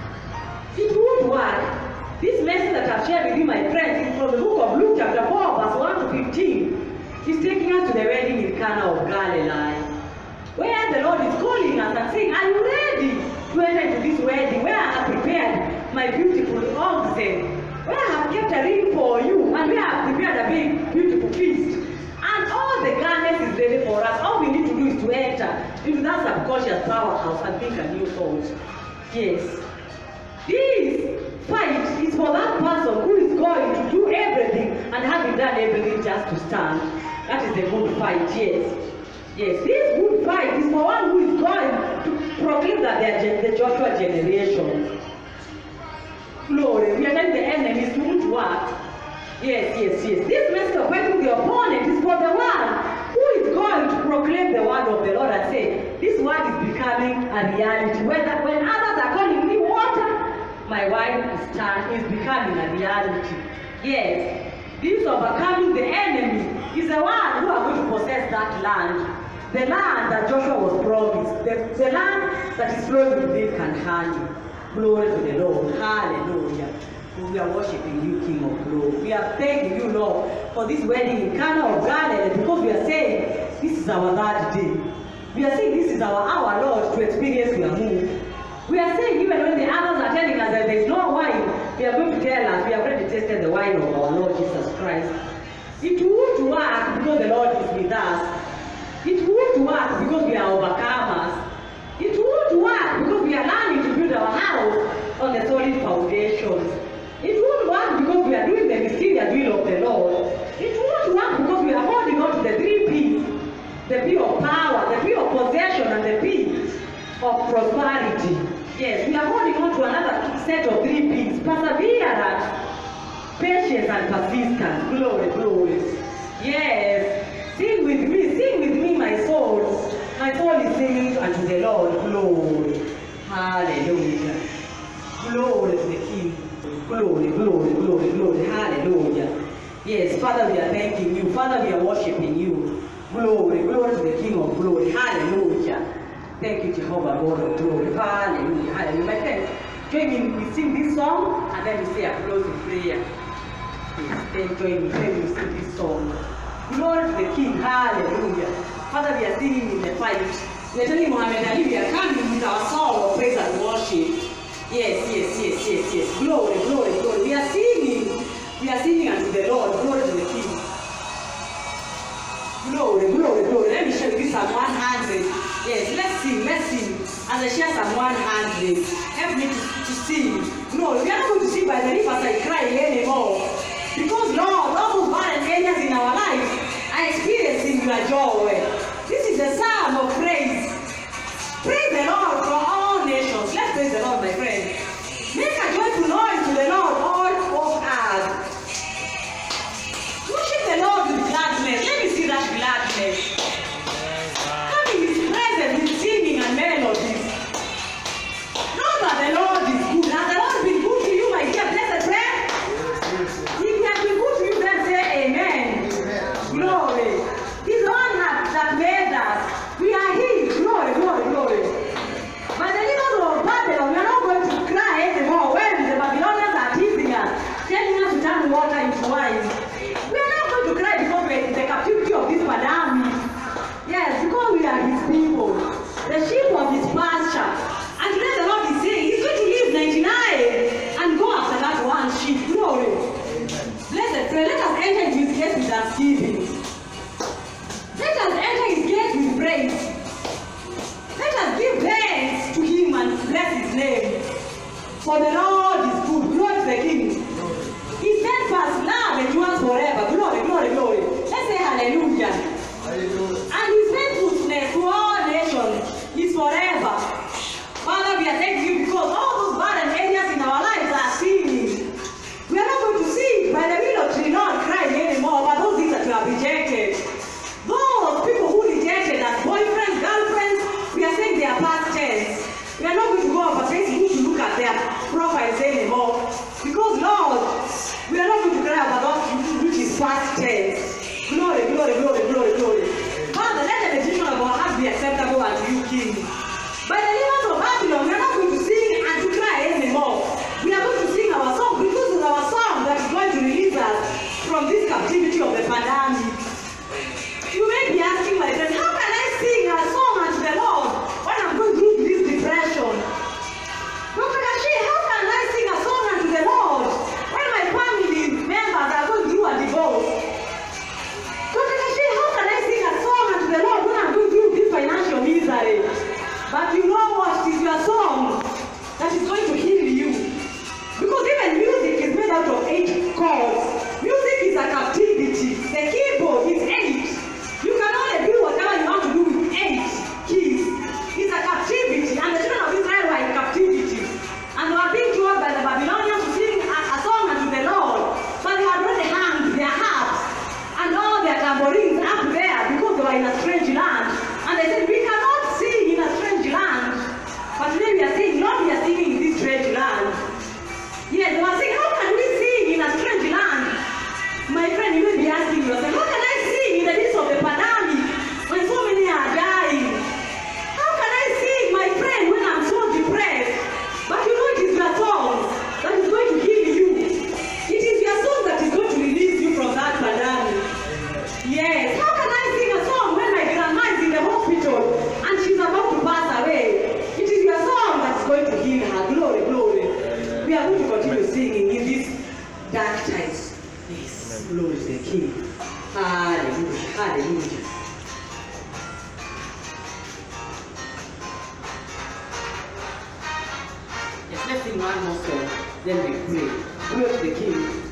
It won't work. This message that I've shared with you, my friends, is from the book of Luke chapter 4, verse 1 to 15. He's taking us to the wedding in Cana of Galilee, where the Lord is calling us and saying, are you ready to enter into this wedding, where I have prepared my beautiful oxen, where I have kept a ring for you, and where I have prepared a big, beautiful feast. And all the garments is ready for us. All we need to do is to enter into that subconscious powerhouse and think a new thought. Yes. This fight is for that person who is going to do everything and having done everything just to stand. That is the good fight, yes. Yes, this good fight is for one who is going to proclaim that they are the Joshua generation. Glory, we are telling the enemies to work. Yes, yes, yes. This message of fighting the opponent is for the one who is going to proclaim the word of the Lord and say, this word is becoming a reality. When others are calling me water, my word is becoming a reality. Yes, this overcoming the enemy is the one who are going to possess that land. The land that Joshua was promised. The land that is flowing with milk and honey. Glory to the Lord. Hallelujah. We are worshiping you, King of Glory. We are thanking you, Lord, for this wedding in Cana of Galilee, because we are saying this is our third day. We are saying this is our hour, Lord, to experience your move. We are saying even when the others are telling us that there is no wine, they are going to tell us we have already tasted the wine of our Lord Jesus Christ. It won't work because the Lord is with us. It won't work because we are overcomers. It won't work because we are learning to build our house on the solid foundations. It won't work because we are doing the mysterious will of the Lord. It won't work because we are holding on to the 3 P's. The P of power, the P of possession, and the P of prosperity. Yes, we are holding on to another set of 3 P's. Perseverance, patience, and persistence. Glory, glory. Yes. Sing with me, my soul. My soul is singing unto the Lord. Glory. Hallelujah. Glory to the King. Glory, glory, glory, glory. Hallelujah. Yes, Father, we are thanking you. Father, we are worshiping you. Glory, glory to the King of glory. Hallelujah. Thank you, Jehovah, God of glory. Hallelujah. Hallelujah. My friends, join me. We sing this song and then we say a closing prayer. Yes, then join me. Then we sing this song. Glory to the King. Hallelujah. Father, we are singing in the fight. We are telling Muhammad Ali, we are coming with our song of praise and worship. Yes, yes, yes, yes, yes. Glory, glory, glory. We are singing. We are singing unto the Lord. Glory to the King. Glory, glory, glory. Let me share with you Psalm 100. Yes, let's sing, let's sing. As I share Psalm 100, help me to sing. Glory. We are not going to sing by the rivers I cry anymore. Because Lord, all those barren areas in our life, are experiencing your joy. This is a psalm of praise. Praise the Lord for all nations. Let's praise the Lord, my friend. Make a joyful noise to the Lord, all of earth. Worship the Lord with gladness. Let me see that gladness. Come in His presence with singing and melodies. Know that the Lord is good. Has the Lord been good to you, my dear blessed friend? If He has been good to you, then say amen. Glory. He's the one that made us. We are His. Glory, glory, glory. But the leaders of Babylon, we are not going to cry anymore when the Babylonians are teasing us, telling us to turn water into wine. We are not going to cry because we are in the captivity of this pandemic. Yes, because we are His people, the sheep of His pasture. And today the Lord is saying He's going to leave 99 and go after that one sheep. Glory. Blessed friend, let us enter into His gates with thanksgiving. Let us enter His gates with praise. Let us give thanks to Him and bless His name. For the Lord is good. Glory to the King. His steadfast love endures forever. Glory, glory, glory. Let's say hallelujah. Hallelujah. And His faithfulness to all nations is forever. Father, we are thanking You because all those barren areas in our lives are singing. We are not going to sing by the willow tree, not crying anymore about those things that we have rejected. Those people who rejected us, boyfriends, girlfriends, we are saying they are past tense. We are not going to go over Facebook to look at their profiles anymore. Because, Lord, we are not going to cry about that which is past tense. Glory, glory, glory, glory, glory. Father, let the meditation of our heart be acceptable unto You, King. By the leaders of Babylon, we are not going to sing and to cry anymore. We are going to sing our song because it's our song that is going to release us from this captivity of the pandemic. You may be asking, my friend, how can I sing a song unto the Lord when I'm going through this depression? Dr. Kashi, how can I sing a song unto the Lord when my family members are going through a divorce? Dr. Kashi, how can I sing a song unto the Lord when I'm going through this financial misery? But you know what? It is your song that is going to heal you. Because even music is made out of 8 chords. Music is a captivity. The keyboard is 8. You can only do whatever you want to do with 8 keys. It's a captivity. And the children of Israel were in captivity. And they were being told by the Babylonians to sing a song unto the Lord. But they had already hung their harps and all their tambourines up there because they were in a strange land. And they said, we cannot sing in a strange land. But today we are saying, Lord, we are singing in this strange land. Yes, they were saying, how can we sing in a strange land? My friend, you may be asking yourself, how can I sing in the midst of the pandemic when so many are dying? How can I sing, my friend, when I'm so depressed? But you know it is your song that is going to heal you. It is your song that is going to release you from that pandemic. Yes, how can I sing a song when my grandma is in the hospital and she's about to pass away? It is your song that is going to heal her. Glory, glory. We are going to continue singing in these dark times. Yes, glory to the King. Hallelujah, hallelujah. Yes, let's sing one more song, then we pray. Glory to the King.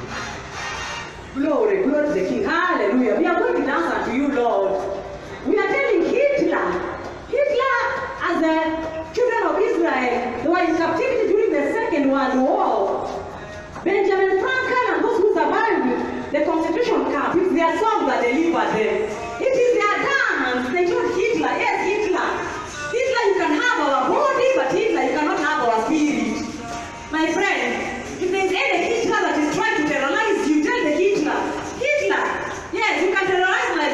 Glory, glory to the King. Hallelujah. We are going to dance unto You, Lord. We are telling Hitler, as the children of Israel, they were in captivity during the Second World War. Benjamin Franklin and those who survived the concentration camp, it's their song that delivered them. It is their dance. They told Hitler, yes, Hitler. Hitler, you can have our body, but Hitler, you cannot have our spirit. My friend, if there is any Hitler that is trying to terrorize you, tell the Hitler, yes, you can terrorize my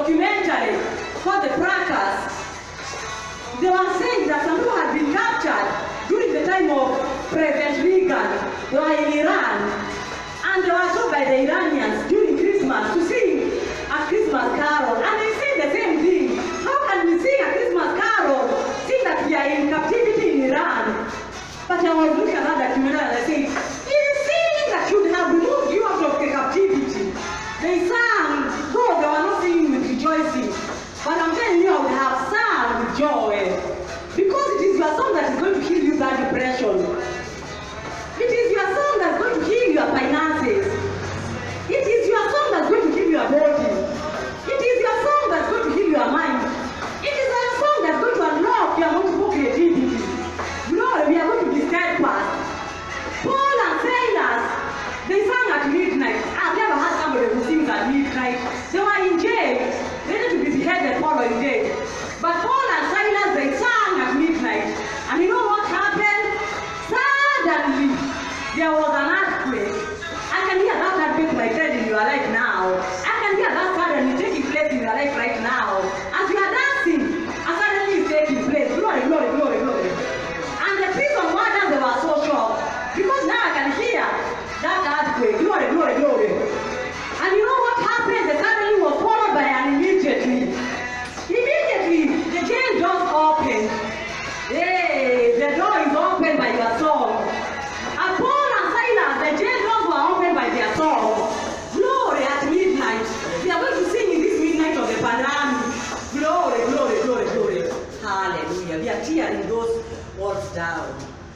documentary called The Fracas. They were saying that some people had been captured during the time of President Reagan. They were in Iran, and they were told by the Iranians during Christmas to sing a Christmas carol. And they say the same thing. How can we sing a Christmas carol, seeing that we are in captivity in Iran? But I was looking at that documentary and I said, it is singing that should have removed you out of the captivity. They sang, though they were not singing with rejoicing. But I'm telling you, I would have sung with joy. Because it is your song that is going to heal you that depression. It is your song that's going to heal your finances. It is your song that's going to heal your body. It is your song that's going to heal your mind. It is your song that's going to unlock your multiple creativity. Lord, we are going to be steadfast. Paul and Silas, they sang at midnight. I've never had somebody who sings at midnight. They were in jail, ready to be beheaded the following day. But Paul and Silas, they sang at midnight. And you know what happened? Suddenly, there was an earthquake. I can hear that earthquake, my friend, in your life now. I can hear that suddenly taking place in your life right now. As you are dancing, and suddenly it's taking place. Glory, glory, glory, glory. And the prison wardens, they were so shocked. Because now I can hear that earthquake. Glory, glory, glory. And you know what happened? The suddenly was followed by an immediately. Immediately, the jail doors opened. Hey, the door is opened by your song. And Paul and Silas, the jail doors were opened by their song. Glory at midnight. We are going to sing in this midnight of the Panoramic. Glory, glory, glory, glory. Hallelujah. We are tearing those words down.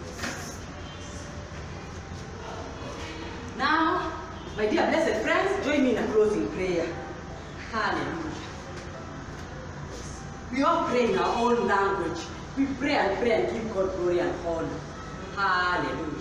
Now, my dear blessed friends, join me in a closing prayer. Hallelujah. We all pray in our own language. We pray and give God glory and honor. Hallelujah.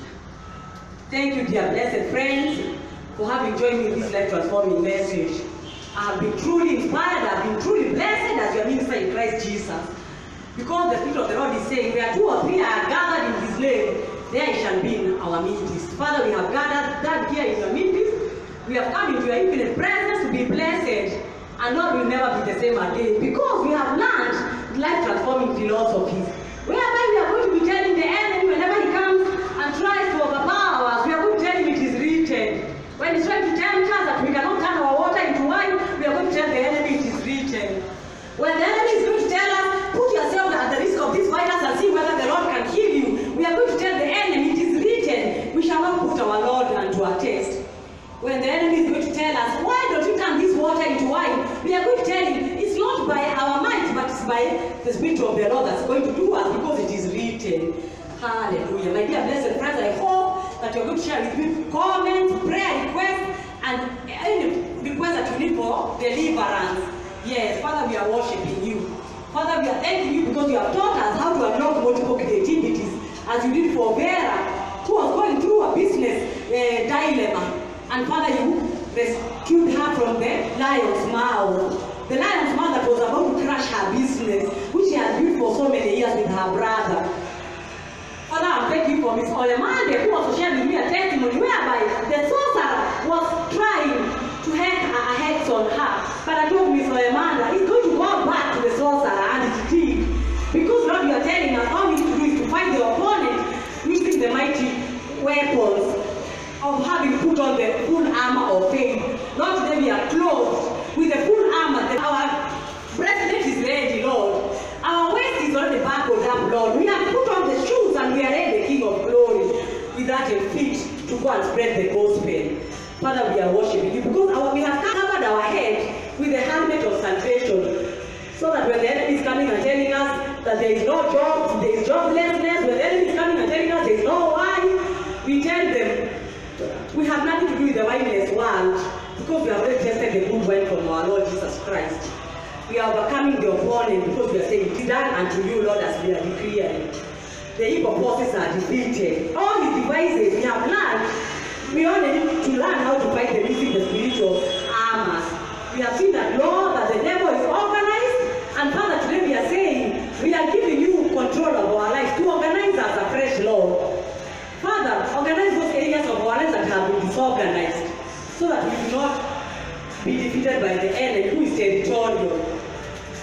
Thank you, dear blessed friends, for having joined me in this life-transforming message. I have been truly inspired, I have been truly blessed as your minister in Christ Jesus. Because the Spirit of the Lord is saying, where two or three are gathered in His name, there He shall be in our midst. Father, we have gathered here in your midst. We have come into your infinite presence to be blessed. And Lord, will never be the same again. Because we have learned life-transforming philosophies. Whereby we are going to be telling the enemy whenever he comes and tries to overpower us, we are going to tell him it is written. When he's trying to tempt us that we cannot turn our water into wine, we are going to tell the enemy it is written. When the enemy is going to tell us, put yourself at the risk of this virus and see whether the Lord can heal you, we are going to tell the enemy it is written. We shall not put our Lord unto a test. When the enemy is going to tell us, why don't you turn this water into wine? We are going to tell him, it's not by our might, but it's by the Spirit of the Lord that's going to do us, because it is written. Hallelujah. My dear blessed friends, I hope that you're going to share with me comments, prayer requests, and any request that you need for deliverance. Yes, Father, we are worshiping you. Father, we are thanking you because you have taught us how to unlock multiple creativities, as you did for Vera, who was going through a business dilemma. And Father, you rescued her from the lion's mouth. The lion's mouth that was about to crush her business, which she had built for so many years with her brother. Father, I'm thanking you for Miss Olemande, who also shared with me a testimony whereby the sorcerer was trying to hang her heads on her. But I told Miss Olemande, it's going to go back to the sorcerer, and it did. Because Lord, you are telling us all we need to do is to fight the opponent using the mighty weapons of having put on the full armor of faith. Lord, today we are clothed with the full armor. Our breastplate is ready, Lord. Our waist is already buckled up, Lord. We have put on the shoes and we are ready, the King of Glory, with that feet to go and spread the gospel. Father, we are worshiping you because we have covered our head with the helmet of salvation, so that when the enemy is coming and telling us that there is no job, there is joblessness, when the enemy is coming and telling us there is no wife, we tell them, we have nothing to do with the wineless world, because we have already tested the good wine from our Lord Jesus Christ. We are overcoming the opponent because we are saying, it is done unto you, Lord, as we are declaring. The evil forces are defeated. All his devices we have learned. We only need to learn how to fight them using the spiritual armors. We have seen that, Lord, that the devil is organized, and Father, today we are saying, we are giving you control of our lives to organize us afresh, Lord. Father, organize those areas of our lives that have been disorganized, so that we do not be defeated by the enemy who is territorial.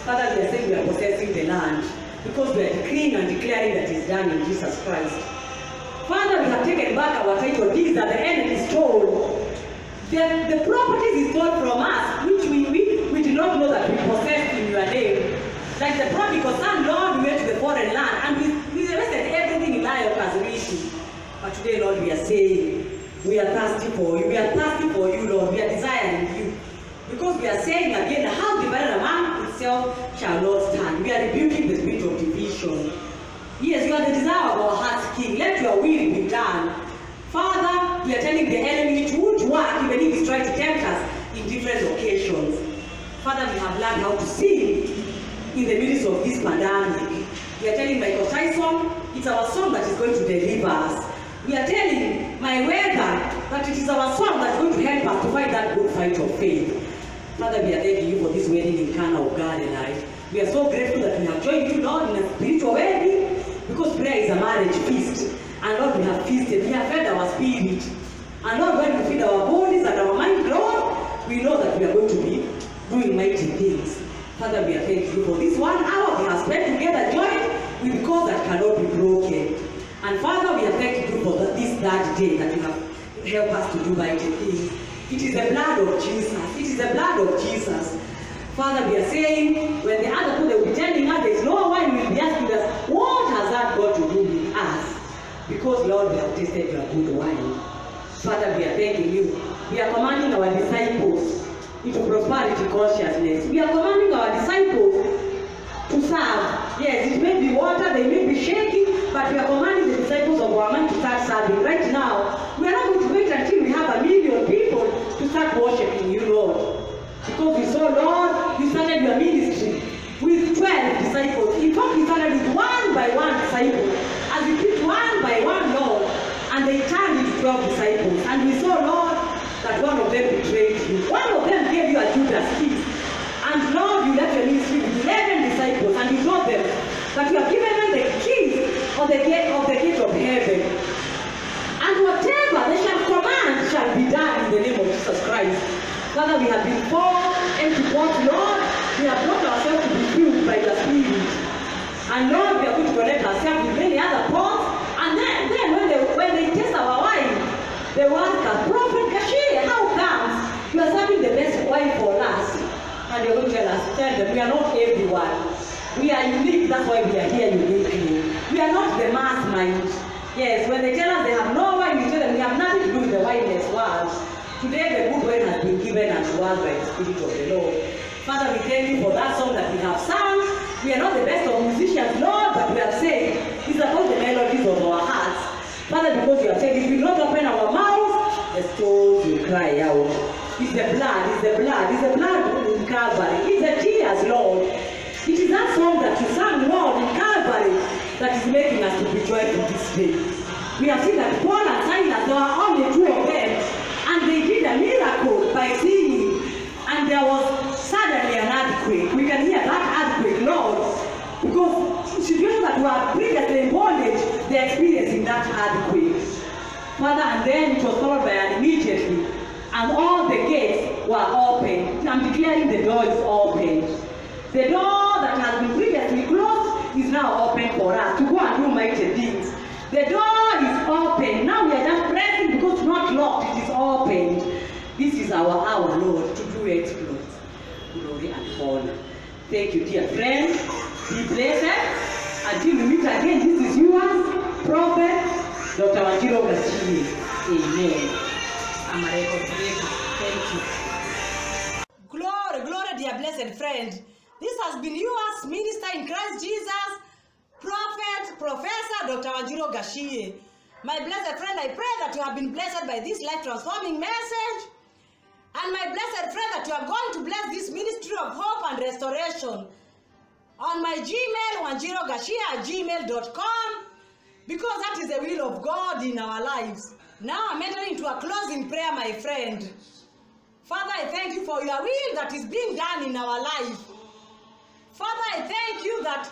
Father, we are saying we are possessing the land because we are decreeing and declaring that it's done in Jesus Christ. Father, we have taken back our title deeds that the enemy stole. The properties is stolen from us, which we did not know that we possessed in your name. Like the prodigal son, Lord, we went to the foreign land and we arrested everything in life as wishing. But today, Lord, we are saying, we are thirsty for you. We are thirsty for you, Lord. We are desiring you. Because we are saying again, the house divided among itself shall not stand. We are rebuking the spirit of division. Yes, you are the desire of our hearts, King. Let your will be done. Father, we are telling the enemy to work, even if he's trying to tempt us in different occasions. Father, we have learned how to sing in the midst of this pandemic. We are telling Michael Tyson, it's our song that is going to deliver us. We are telling my weather that it is our song that's going to help us to fight that good fight of faith. Father, we are thanking you for this wedding in Cana of Galilee. We are so grateful that we have joined you, Lord, in a spiritual wedding, because prayer is a marriage feast. And Lord, we have feasted, we have fed our spirit. And Lord, when we feed our bodies and our mind, Lord, we know that we are going to be doing mighty things. Father, we are thanking you for this 1 hour we have spent together joined with cause that cannot be broken. And Father, we are thanking you for this third day that you have helped us to do mighty things. It is the blood of Jesus. It is the blood of Jesus. Father, we are saying, when the other people will be telling us there is no wine, we will be asking us, what has that got to do with us? Because, Lord, we have tasted your good wine. Father, we are thanking you. We are commanding our disciples into prosperity consciousness. We are commanding our disciples to serve. Yes, it may be water, they may be shaking, but we are commanding the disciples of our mind to start serving. Right now, we are not going to wait until we have 1 million people to start worshiping you, Lord. Because we saw, Lord, you started your ministry with 12 disciples. In fact, we started with 1 by 1 disciple. As we picked 1 by 1, Lord, and they turned into 12 disciples. And we saw, Lord, that one of them betrayed you. One of them gave you a Judas kiss. And Lord, you left your ministry with 11 disciples, and you told them that you have given them the keys of the gate of heaven. And whatever they shall command shall be done in the name of Jesus Christ. Father, we have been poor, empty pots, Lord. We have brought ourselves to be filled by your Spirit. And Lord, we are going to connect ourselves with many other pots. And then when they taste our wine, they will ask us, Prophet Gashie, how comes you are serving the best wine for us? And they're going to tell them, we are not everyone. We are unique, that's why we are here uniquely. We are not the mass mind. Yes, when they tell us they have no wine, we tell them we have nothing to do with the wineless world. Today the good wine has been given unto us by the Spirit of the Lord. Father, we thank you for that song that we have sung. We are not the best of musicians, Lord, but we have said it's about the melodies of our hearts. Father, because you have said if we not open our mouths, the stones will cry out. It's the blood, it's the blood, it's the blood in Calvary. It's the tears, Lord. It is that song that you sang, Lord, in Calvary that is making us to be joyful this day. We have seen that Paul and Silas, there were only 2 of them, and they did a miracle by singing, and there was suddenly an earthquake. We can hear that earthquake, Lord, because situations that were previously in bondage, they're experiencing that earthquake. Father, and then it was followed by an immediately, and all the gates were opened. I'm declaring the door is opened. The door that has been previously closed is now open for us to go and do mighty things. The door is open. Now we are just pressing because it's not locked, it is opened. This is our hour, Lord, to do exploits, glory and honor. Thank you, dear friend. Be blessed. Until we meet again, this is yours, Prophet Dr. Wanjiru Gashie. Amen. I'm a record breaker. Thank you. Glory, glory, dear blessed friend. This has been yours, minister in Christ Jesus, Prophet, Professor Dr. Wanjiru Gashie. My blessed friend, I pray that you have been blessed by this life-transforming message. And my blessed friend, that you are going to bless this ministry of hope and restoration on my Gmail, wanjirogashie@gmail.com, because that is the will of God in our lives. Now I'm entering into a closing prayer, my friend. Father, I thank you for your will that is being done in our life. Father, I thank you that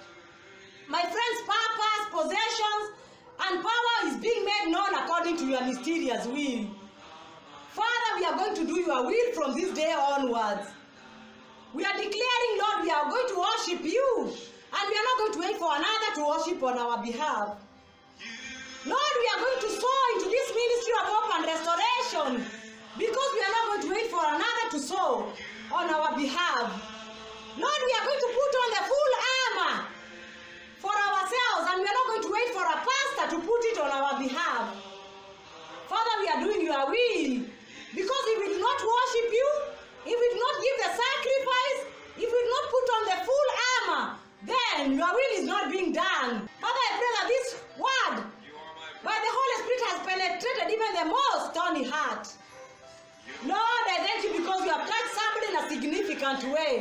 my friend's purpose, possessions, and power is being made known according to your mysterious will. Father, we are going to do your will from this day onwards. We are declaring, Lord, we are going to worship you. And we are not going to wait for another to worship on our behalf. Lord, we are going to sow into this ministry of hope and restoration because we are not going to wait for another to sow on our behalf. Lord, we are going to put on the full armor for ourselves, and we are not going to wait for a pastor to put it on our behalf. Father, we are doing your will, because if we do not worship you, if we do not give the sacrifice, if we do not put on the full armor, then your will is not being done. Father, I pray that this word by the Holy Spirit has penetrated even the most stony heart. Lord, I thank you because you have touched somebody in a significant way.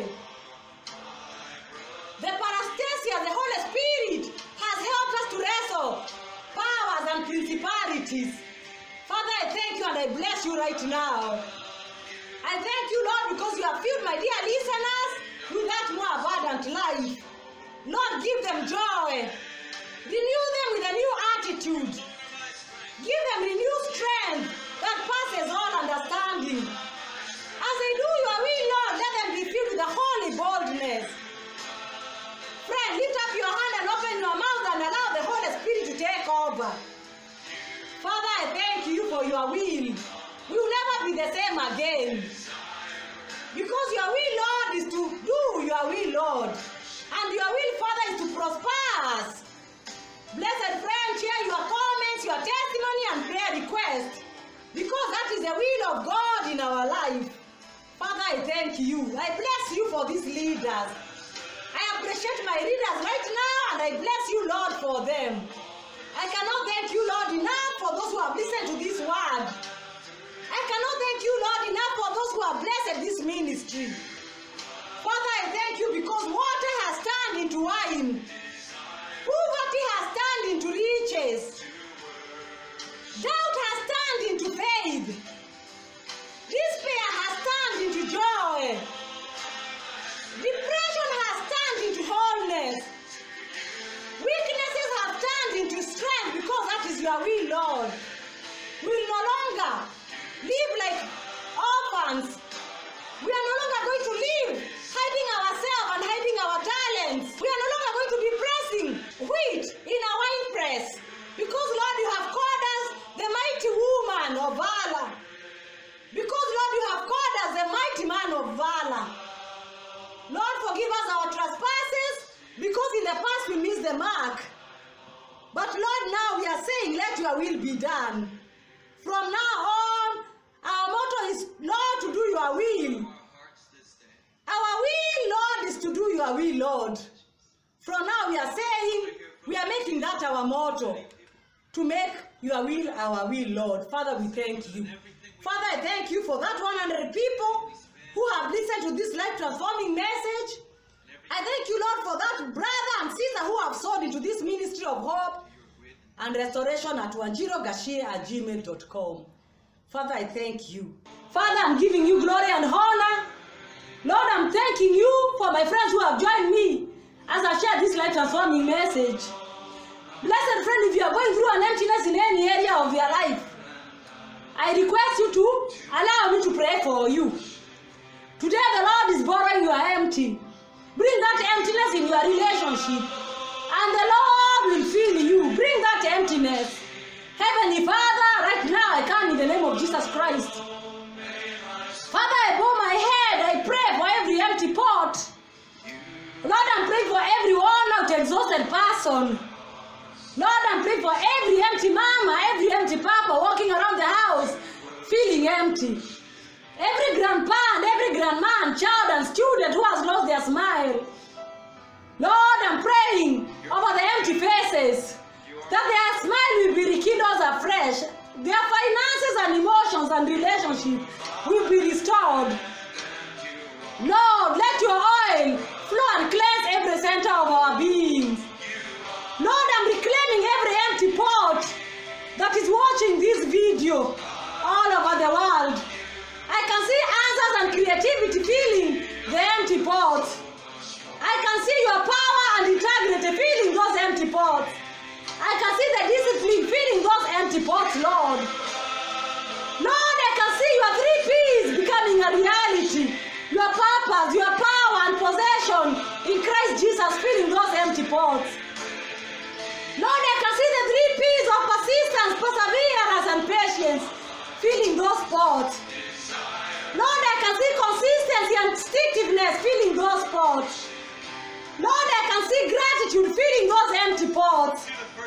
The parastasia, the Holy Spirit, has helped us to wrestle powers and principalities. Father, I thank you and I bless you right now. I thank you, Lord, because you have filled my dear listeners with that more abundant life. Lord, give them joy. Renew them with a new attitude. Give them renewed strength that passes all understanding. As they do your will, Lord, let them be filled with the holy boldness. Friend, lift up your hand and open your mouth and allow the Holy Spirit to take over. Father, I thank you for your will. We will never be the same again. Because your will, Lord, is to do your will, Lord. And your will, Father, is to prosper us. Blessed friend, share your comments, your testimony, and prayer request. Because that is the will of God in our life. Father, I thank you. I bless you for these leaders. I appreciate my leaders right now, and I bless you, Lord, for them. I cannot thank you, Lord, enough for those who have listened to this word. I cannot thank you, Lord, enough for those who have blessed this ministry. Father, I thank you because water has turned into wine. Poverty has turned into riches. Doubt has turned into faith. Despair has turned into joy. Depression has turned into wholeness. Weaknesses have turned into strength because that is your will, Lord. We will no longer live like orphans. We are no longer going to live hiding ourselves and hiding our talents. We are no longer going to be pressing wheat in a wine press. Because, Lord, you have called us the mighty woman of valor. Because, Lord, you have called us the mighty man of valor. Lord, forgive us our trespasses, because in the past we missed the mark. But, Lord, now we are saying, let your will be done. From now on, our motto is, Lord, to do your will. Our will, Lord, is to do your will, Lord. From now we are saying, we are making that our motto. To make your will our will, Lord. Father, we thank you. Father, I thank you for that 100 people who have listened to this life-transforming message. I thank you, Lord, for that brother and sister who have sold into this ministry of hope and restoration at wanjirogashie@gmail.com. Father, I thank you. Father, I'm giving you glory and honor. Lord, I'm thanking you for my friends who have joined me as I share this life-transforming message. Blessed friend, if you are going through an emptiness in any area of your life, I request you to allow me to pray for you. Today the Lord is borrowing your empty. Bring that emptiness in your relationship, and the Lord will fill you. Bring that emptiness. Heavenly Father, right now I come in the name of Jesus Christ. Father, I bow my head. I pray for every empty pot. Lord, I'm praying for every worn-out, exhausted person. Lord, I'm praying for every empty mama, every empty papa walking around the house, feeling empty. Every grandpa and every grandma, child and student who has lost their smile. Lord, I'm praying over the empty faces, that their smile will be rekindled afresh. Their finances and emotions and relationships will be restored. Lord, let your oil flow and cleanse every center of our beings. Lord, I'm reclaiming every empty pot that is watching this video all over the world. I can see answers and creativity filling the empty pots. I can see your power and integrity filling those empty pots. I can see the discipline filling those empty pots, Lord. Lord, I can see your 3 P's becoming a reality. Your purpose, your power, possession in Christ Jesus, filling those empty pots. Lord, I can see the 3 P's of persistence, perseverance, and patience, filling those pots. Lord, I can see consistency and sticktiveness, filling those pots. Lord, I can see gratitude, filling those empty pots.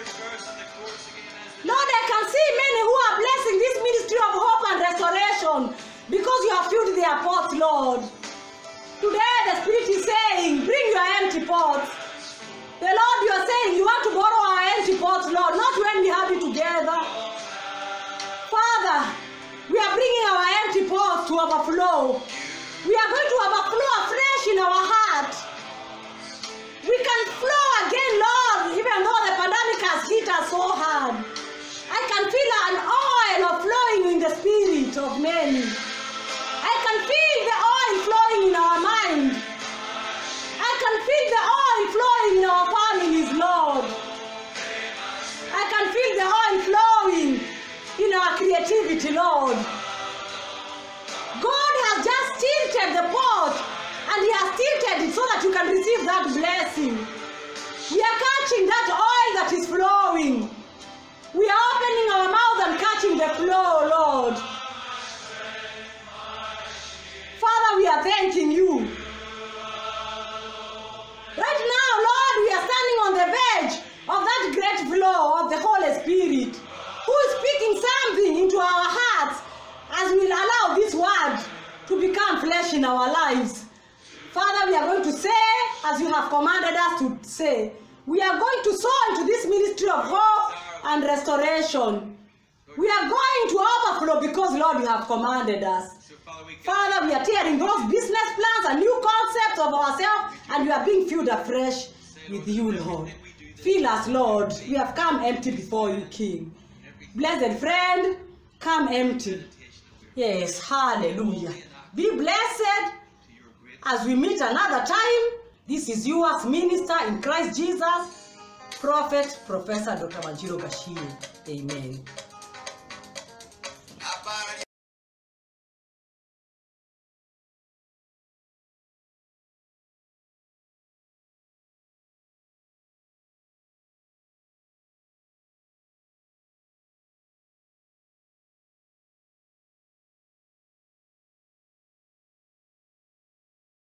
Lord, I can see many who are blessing this ministry of hope and restoration because you have filled their pots, Lord. Today the Spirit is saying, bring your empty pots. The Lord, you are saying you want to borrow our empty pots, Lord, not when we have it together. Father, we are bringing our empty pots to overflow. We are going to overflow afresh in our heart. We can flow again, Lord, even though the pandemic has hit us so hard. I can feel an oil of flowing in the spirit of many. I can feel the oil flowing in our mind. I can feel the oil flowing in our families, Lord. I can feel the oil flowing in our creativity, Lord. God has just tilted the pot, and He has tilted it so that you can receive that blessing. We are catching that oil that is flowing. We are opening our mouth and catching the flow, Lord. Father, we are thanking you. Right now, Lord, we are standing on the verge of that great flow of the Holy Spirit, who is speaking something into our hearts as we allow this word to become flesh in our lives. Father, we are going to say, as you have commanded us to say, we are going to sow into this ministry of hope and restoration. We are going to overflow because, Lord, you have commanded us. Father, we are tearing those business plans and new concepts of ourselves, and we are being filled afresh with you, Lord. Fill us, Lord. We have come empty before you, King. Blessed friend, come empty. Yes, hallelujah. Be blessed as we meet another time. This is yours, minister in Christ Jesus, Prophet, Professor Dr. Wanjiru Gashie. Amen.